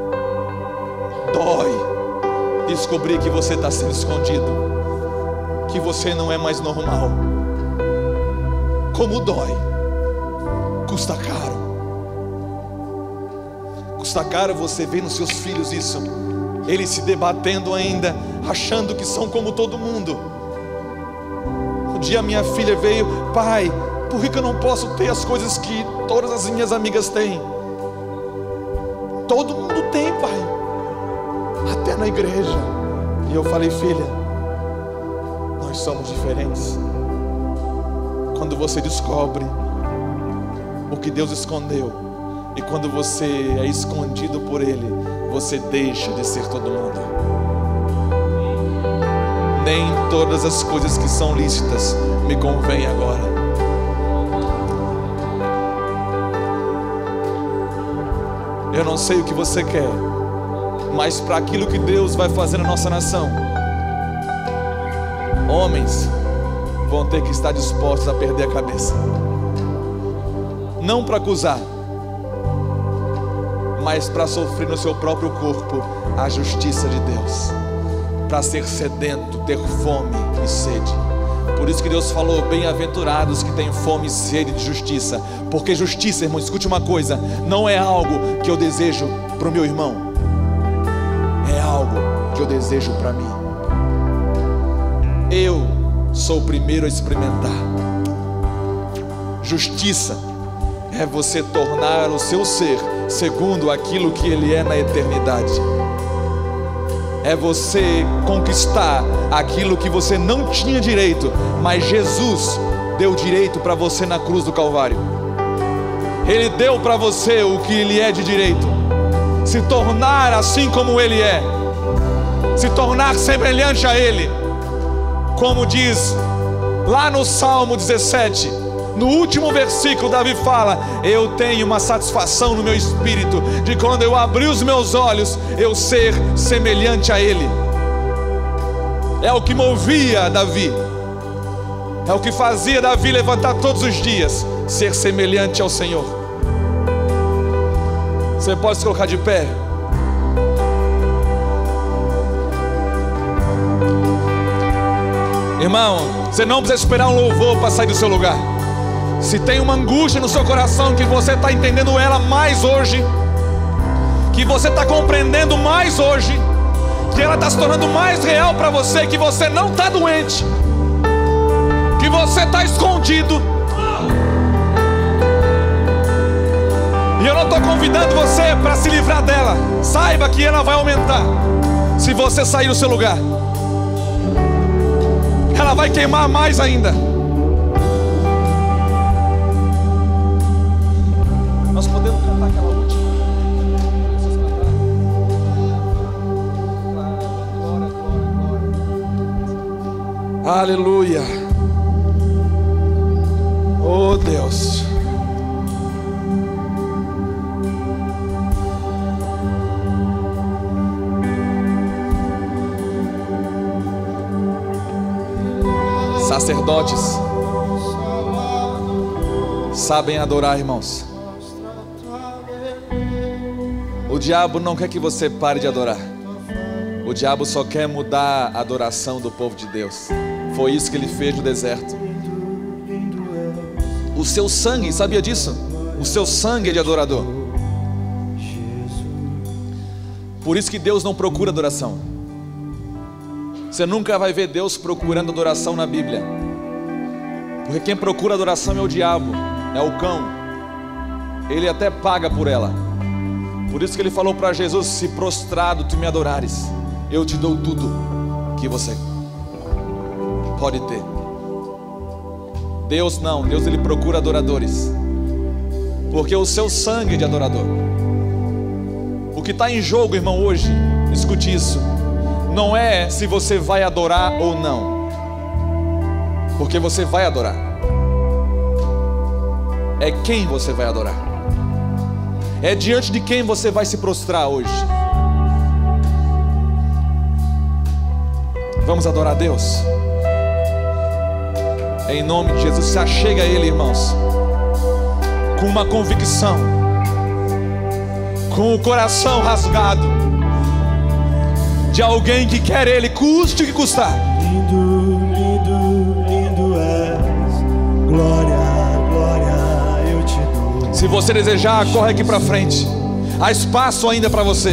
Dói descobrir que você está sendo escondido, que você não é mais normal. Como dói. Custa caro. Custa caro você ver nos seus filhos isso, eles se debatendo ainda, achando que são como todo mundo. Um dia minha filha veio: pai, por que eu não posso ter as coisas que todas as minhas amigas têm? Todo mundo tem, pai, até na igreja. E eu falei: filha, nós somos diferentes. Quando você descobre o que Deus escondeu, e quando você é escondido por Ele, você deixa de ser todo mundo. Nem todas as coisas que são lícitas me convêm agora. Eu não sei o que você quer, mas para aquilo que Deus vai fazer na nossa nação, homens vão ter que estar dispostos a perder a cabeça. Não para acusar, mas para sofrer no seu próprio corpo a justiça de Deus, para ser sedento, ter fome e sede. Por isso que Deus falou: bem-aventurados que têm fome e sede de justiça. Porque justiça, irmão, escute uma coisa, não é algo que eu desejo para o meu irmão, é algo que eu desejo para mim. Eu sou o primeiro a experimentar. Justiça é você tornar o seu ser segundo aquilo que ele é na eternidade. É você conquistar aquilo que você não tinha direito, mas Jesus deu direito para você na cruz do Calvário. Ele deu para você o que ele é de direito. se tornar assim como Ele é, se tornar semelhante a Ele. Como diz lá no Salmo 17, no último versículo, Davi fala: eu tenho uma satisfação no meu espírito, de quando eu abrir os meus olhos, eu ser semelhante a Ele. É o que movia Davi, é o que fazia Davi levantar todos os dias, ser semelhante ao Senhor. Você pode se colocar de pé. Irmão, você não precisa esperar um louvor para sair do seu lugar. Se tem uma angústia no seu coração, que você está entendendo ela mais hoje, que você está compreendendo mais hoje, que ela está se tornando mais real para você, que você não está doente, que você está escondido. E eu não estou convidando você para se livrar dela. Saiba que ela vai aumentar se você sair do seu lugar. Ela vai queimar mais ainda. Nós podemos cantar aquela última. Glória, glória, glória. Aleluia. Oh Deus. Sacerdotes sabem adorar, irmãos. O diabo não quer que você pare de adorar. O diabo só quer mudar a adoração do povo de Deus. Foi isso que ele fez no deserto. O seu sangue, sabia disso? O seu sangue é de adorador. Por isso que Deus não procura adoração. Você nunca vai ver Deus procurando adoração na Bíblia, porque quem procura adoração é o diabo, é o cão. Ele até paga por ela. Por isso que ele falou para Jesus: se prostrado tu me adorares, eu te dou tudo que você pode ter. Deus não, Deus ele procura adoradores, porque o seu sangue é de adorador. O que está em jogo, irmão, hoje, escute isso, não é se você vai adorar ou não, porque você vai adorar. É quem você vai adorar. É diante de quem você vai se prostrar hoje. Vamos adorar a Deus em nome de Jesus. Se achega a Ele, irmãos, com uma convicção, com o coração rasgado, de alguém que quer Ele, custe o que custar. Lindo, lindo, lindo és. Glória, glória eu te dou. Se você desejar, corre aqui para frente. Há espaço ainda para você.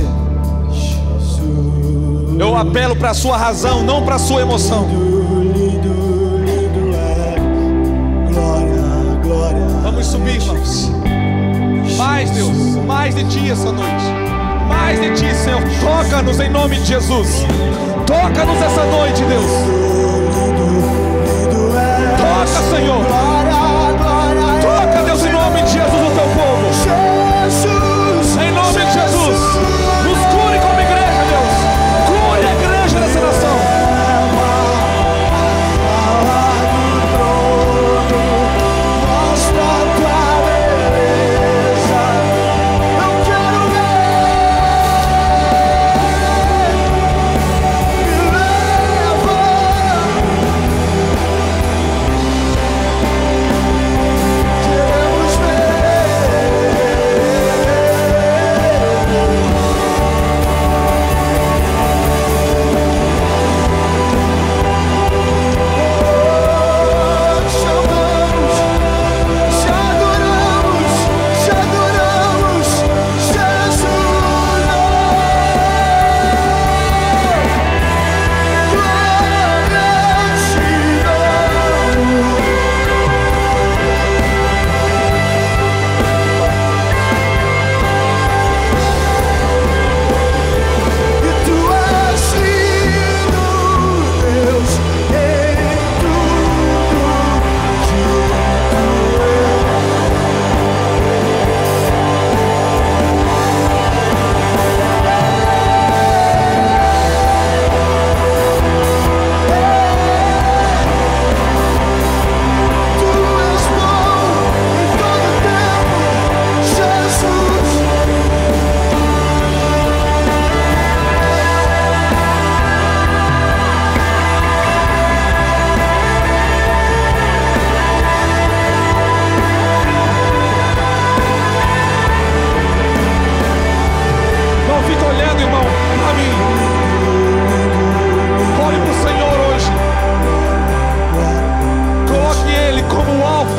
Eu apelo para a sua razão, não para a sua emoção. Lindo, lindo és. Glória, glória. Vamos subir, irmãos. Mais, Deus, mais de Ti essa noite. Mais de Ti, Senhor. Toca-nos em nome de Jesus. Toca-nos essa noite, Deus. Toca, Senhor. Toca, Deus, em nome de Jesus, o Teu povo. Em nome de Jesus. Nos cure como igreja, Deus. Cure a igreja dessa nação.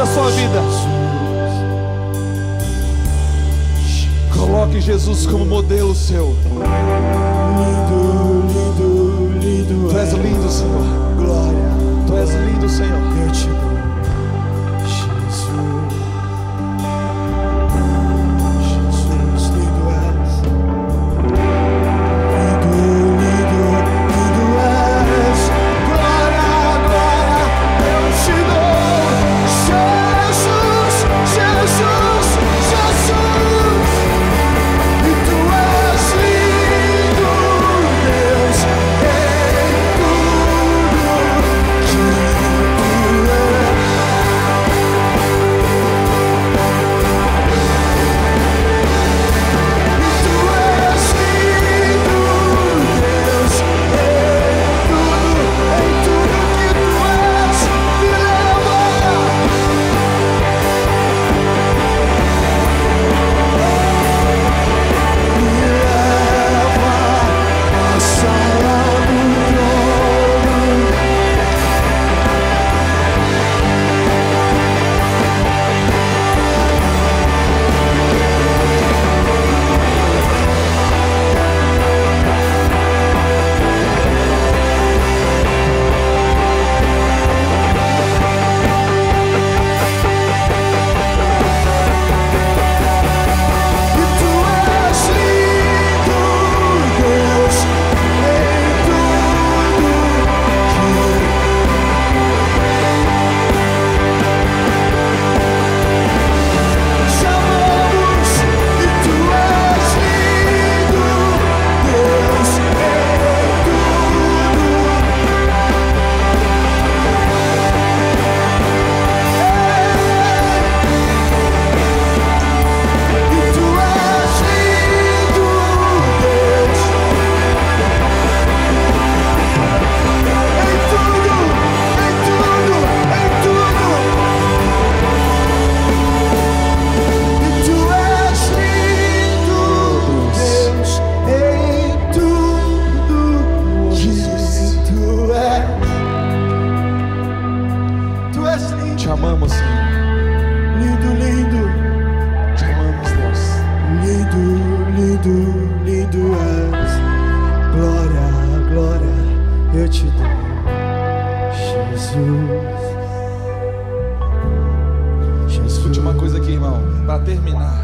da sua vida. Coloque Jesus como modelo seu. Lindo, lindo, lindo. Tu és lindo, Senhor. Glória. Tu és lindo, Senhor. Eu te dou, Jesus. Jesus, lindo és. Lindo, lindo, lindo és. Glória, glória, eu te dou, Jesus, Jesus, Jesus. E tu és lindo, Deus, em tudo que tu és. Te amamos, Senhor. Lindo, lindo, Te amamos, Deus. lindo, lindo, lindo és. Glória, glória, eu te dou, Jesus. Última coisa aqui, irmão, para terminar.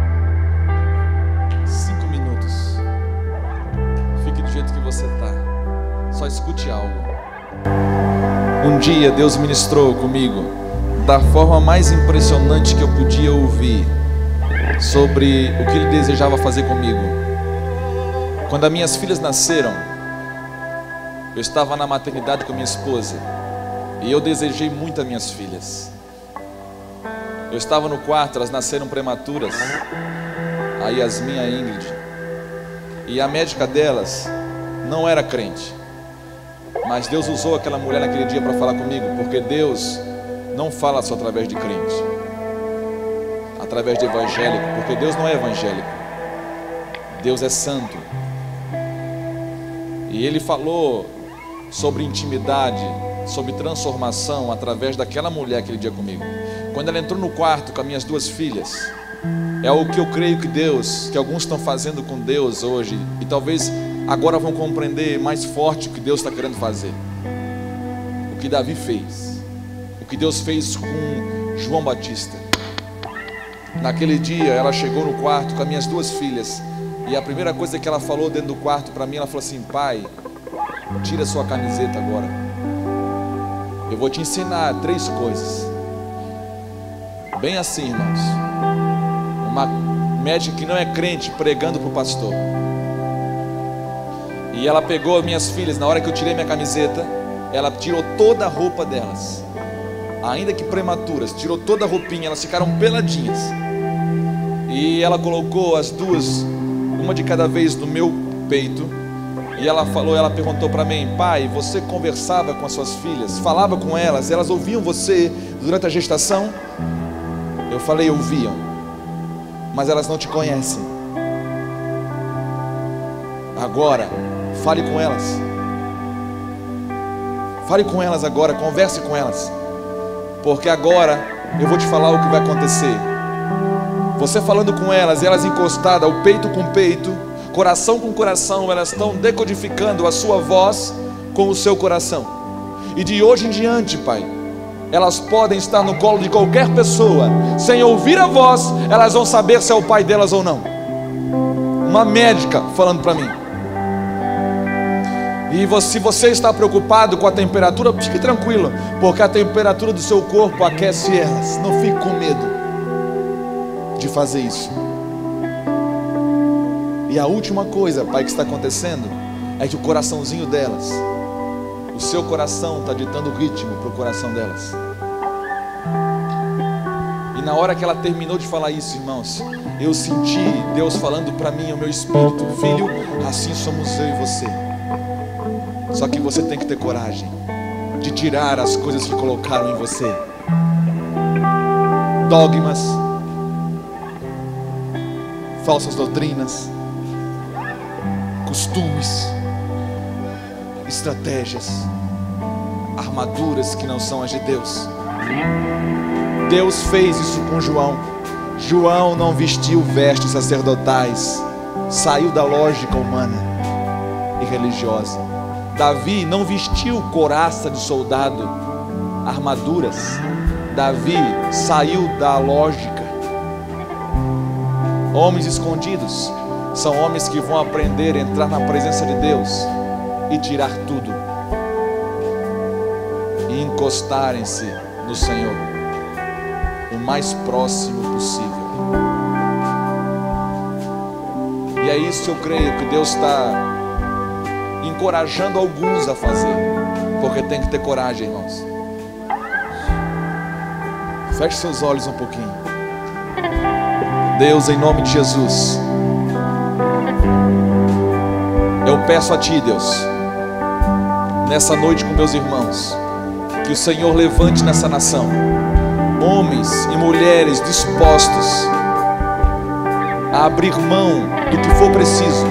5 minutos. Fique do jeito que você está. Só escute algo. Um dia Deus ministrou comigo da forma mais impressionante que eu podia ouvir sobre o que Ele desejava fazer comigo. Quando as minhas filhas nasceram, eu estava na maternidade com minha esposa e eu desejei muito as minhas filhas. Eu estava no quarto, elas nasceram prematuras, a Yasmin e a Ingrid, e a médica delas não era crente, mas Deus usou aquela mulher naquele dia para falar comigo, porque Deus não fala só através de crente, através de evangélico, porque Deus não é evangélico, Deus é santo. E Ele falou sobre intimidade, sobre transformação através daquela mulher aquele dia comigo. Quando ela entrou no quarto com as minhas 2 filhas, é o que eu creio que Deus, que alguns estão fazendo com Deus hoje, e talvez agora vão compreender mais forte o que Deus está querendo fazer. O que Davi fez, o que Deus fez com João Batista. Naquele dia ela chegou no quarto com as minhas 2 filhas, e a primeira coisa que ela falou dentro do quarto para mim, ela falou assim: pai, tira sua camiseta agora, eu vou te ensinar 3 coisas. Bem assim, irmãos, uma médica que não é crente pregando para o pastor. E ela pegou as minhas filhas, na hora que eu tirei minha camiseta, ela tirou toda a roupa delas, ainda que prematuras, tirou toda a roupinha, elas ficaram peladinhas. E ela colocou as 2, uma de cada vez no meu peito. E ela perguntou para mim: pai, você conversava com as suas filhas, falava com elas, elas ouviam você durante a gestação? Eu falei: ouviam, mas elas não te conhecem. Agora, fale com elas. Fale com elas agora, converse com elas. Porque agora eu vou te falar o que vai acontecer. Você falando com elas, elas encostadas, o peito com peito, coração com coração, elas estão decodificando a sua voz com o seu coração. E de hoje em diante, Pai, elas podem estar no colo de qualquer pessoa, sem ouvir a voz, elas vão saber se é o pai delas ou não. Uma médica falando para mim. E se você está preocupado com a temperatura, fique tranquilo, porque a temperatura do seu corpo aquece elas. Não fique com medo de fazer isso. E a última coisa, Pai, que está acontecendo é que o coraçãozinho delas, o seu coração está ditando ritmo para o coração delas. E na hora que ela terminou de falar isso, irmãos, eu senti Deus falando para mim, o meu espírito: filho, assim somos eu e você. Só que você tem que ter coragem de tirar as coisas que colocaram em você. Dogmas, falsas doutrinas, costumes, estratégias, armaduras que não são as de Deus. Deus fez isso com João. João não vestiu vestes sacerdotais, saiu da lógica humana e religiosa. Davi não vestiu couraça de soldado, armaduras. Davi saiu da lógica. Homens escondidos são homens que vão aprender a entrar na presença de Deus e tirar tudo e encostarem-se no Senhor o mais próximo possível. E é isso que eu creio que Deus está encorajando alguns a fazer, porque tem que ter coragem, irmãos. Feche seus olhos um pouquinho. Deus, em nome de Jesus, eu peço a Ti, Deus, nessa noite com meus irmãos, que o Senhor levante nessa nação homens e mulheres dispostos a abrir mão do que for preciso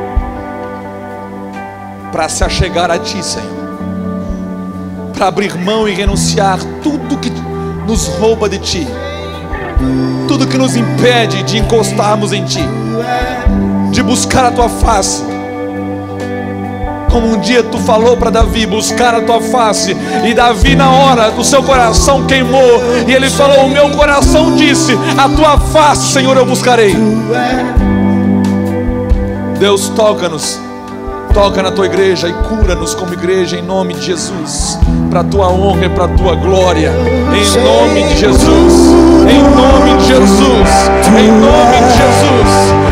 para se achegar a Ti, Senhor, para abrir mão e renunciar tudo que nos rouba de Ti, tudo que nos impede de encostarmos em Ti, de buscar a Tua face. Como um dia Tu falou para Davi, buscar a Tua face, e Davi na hora do seu coração queimou, e ele falou: o meu coração disse, a Tua face, Senhor, eu buscarei. Deus, toca-nos, toca na Tua igreja e cura-nos como igreja, em nome de Jesus, para a Tua honra e para a Tua glória, em nome de Jesus, em nome de Jesus, em nome de Jesus.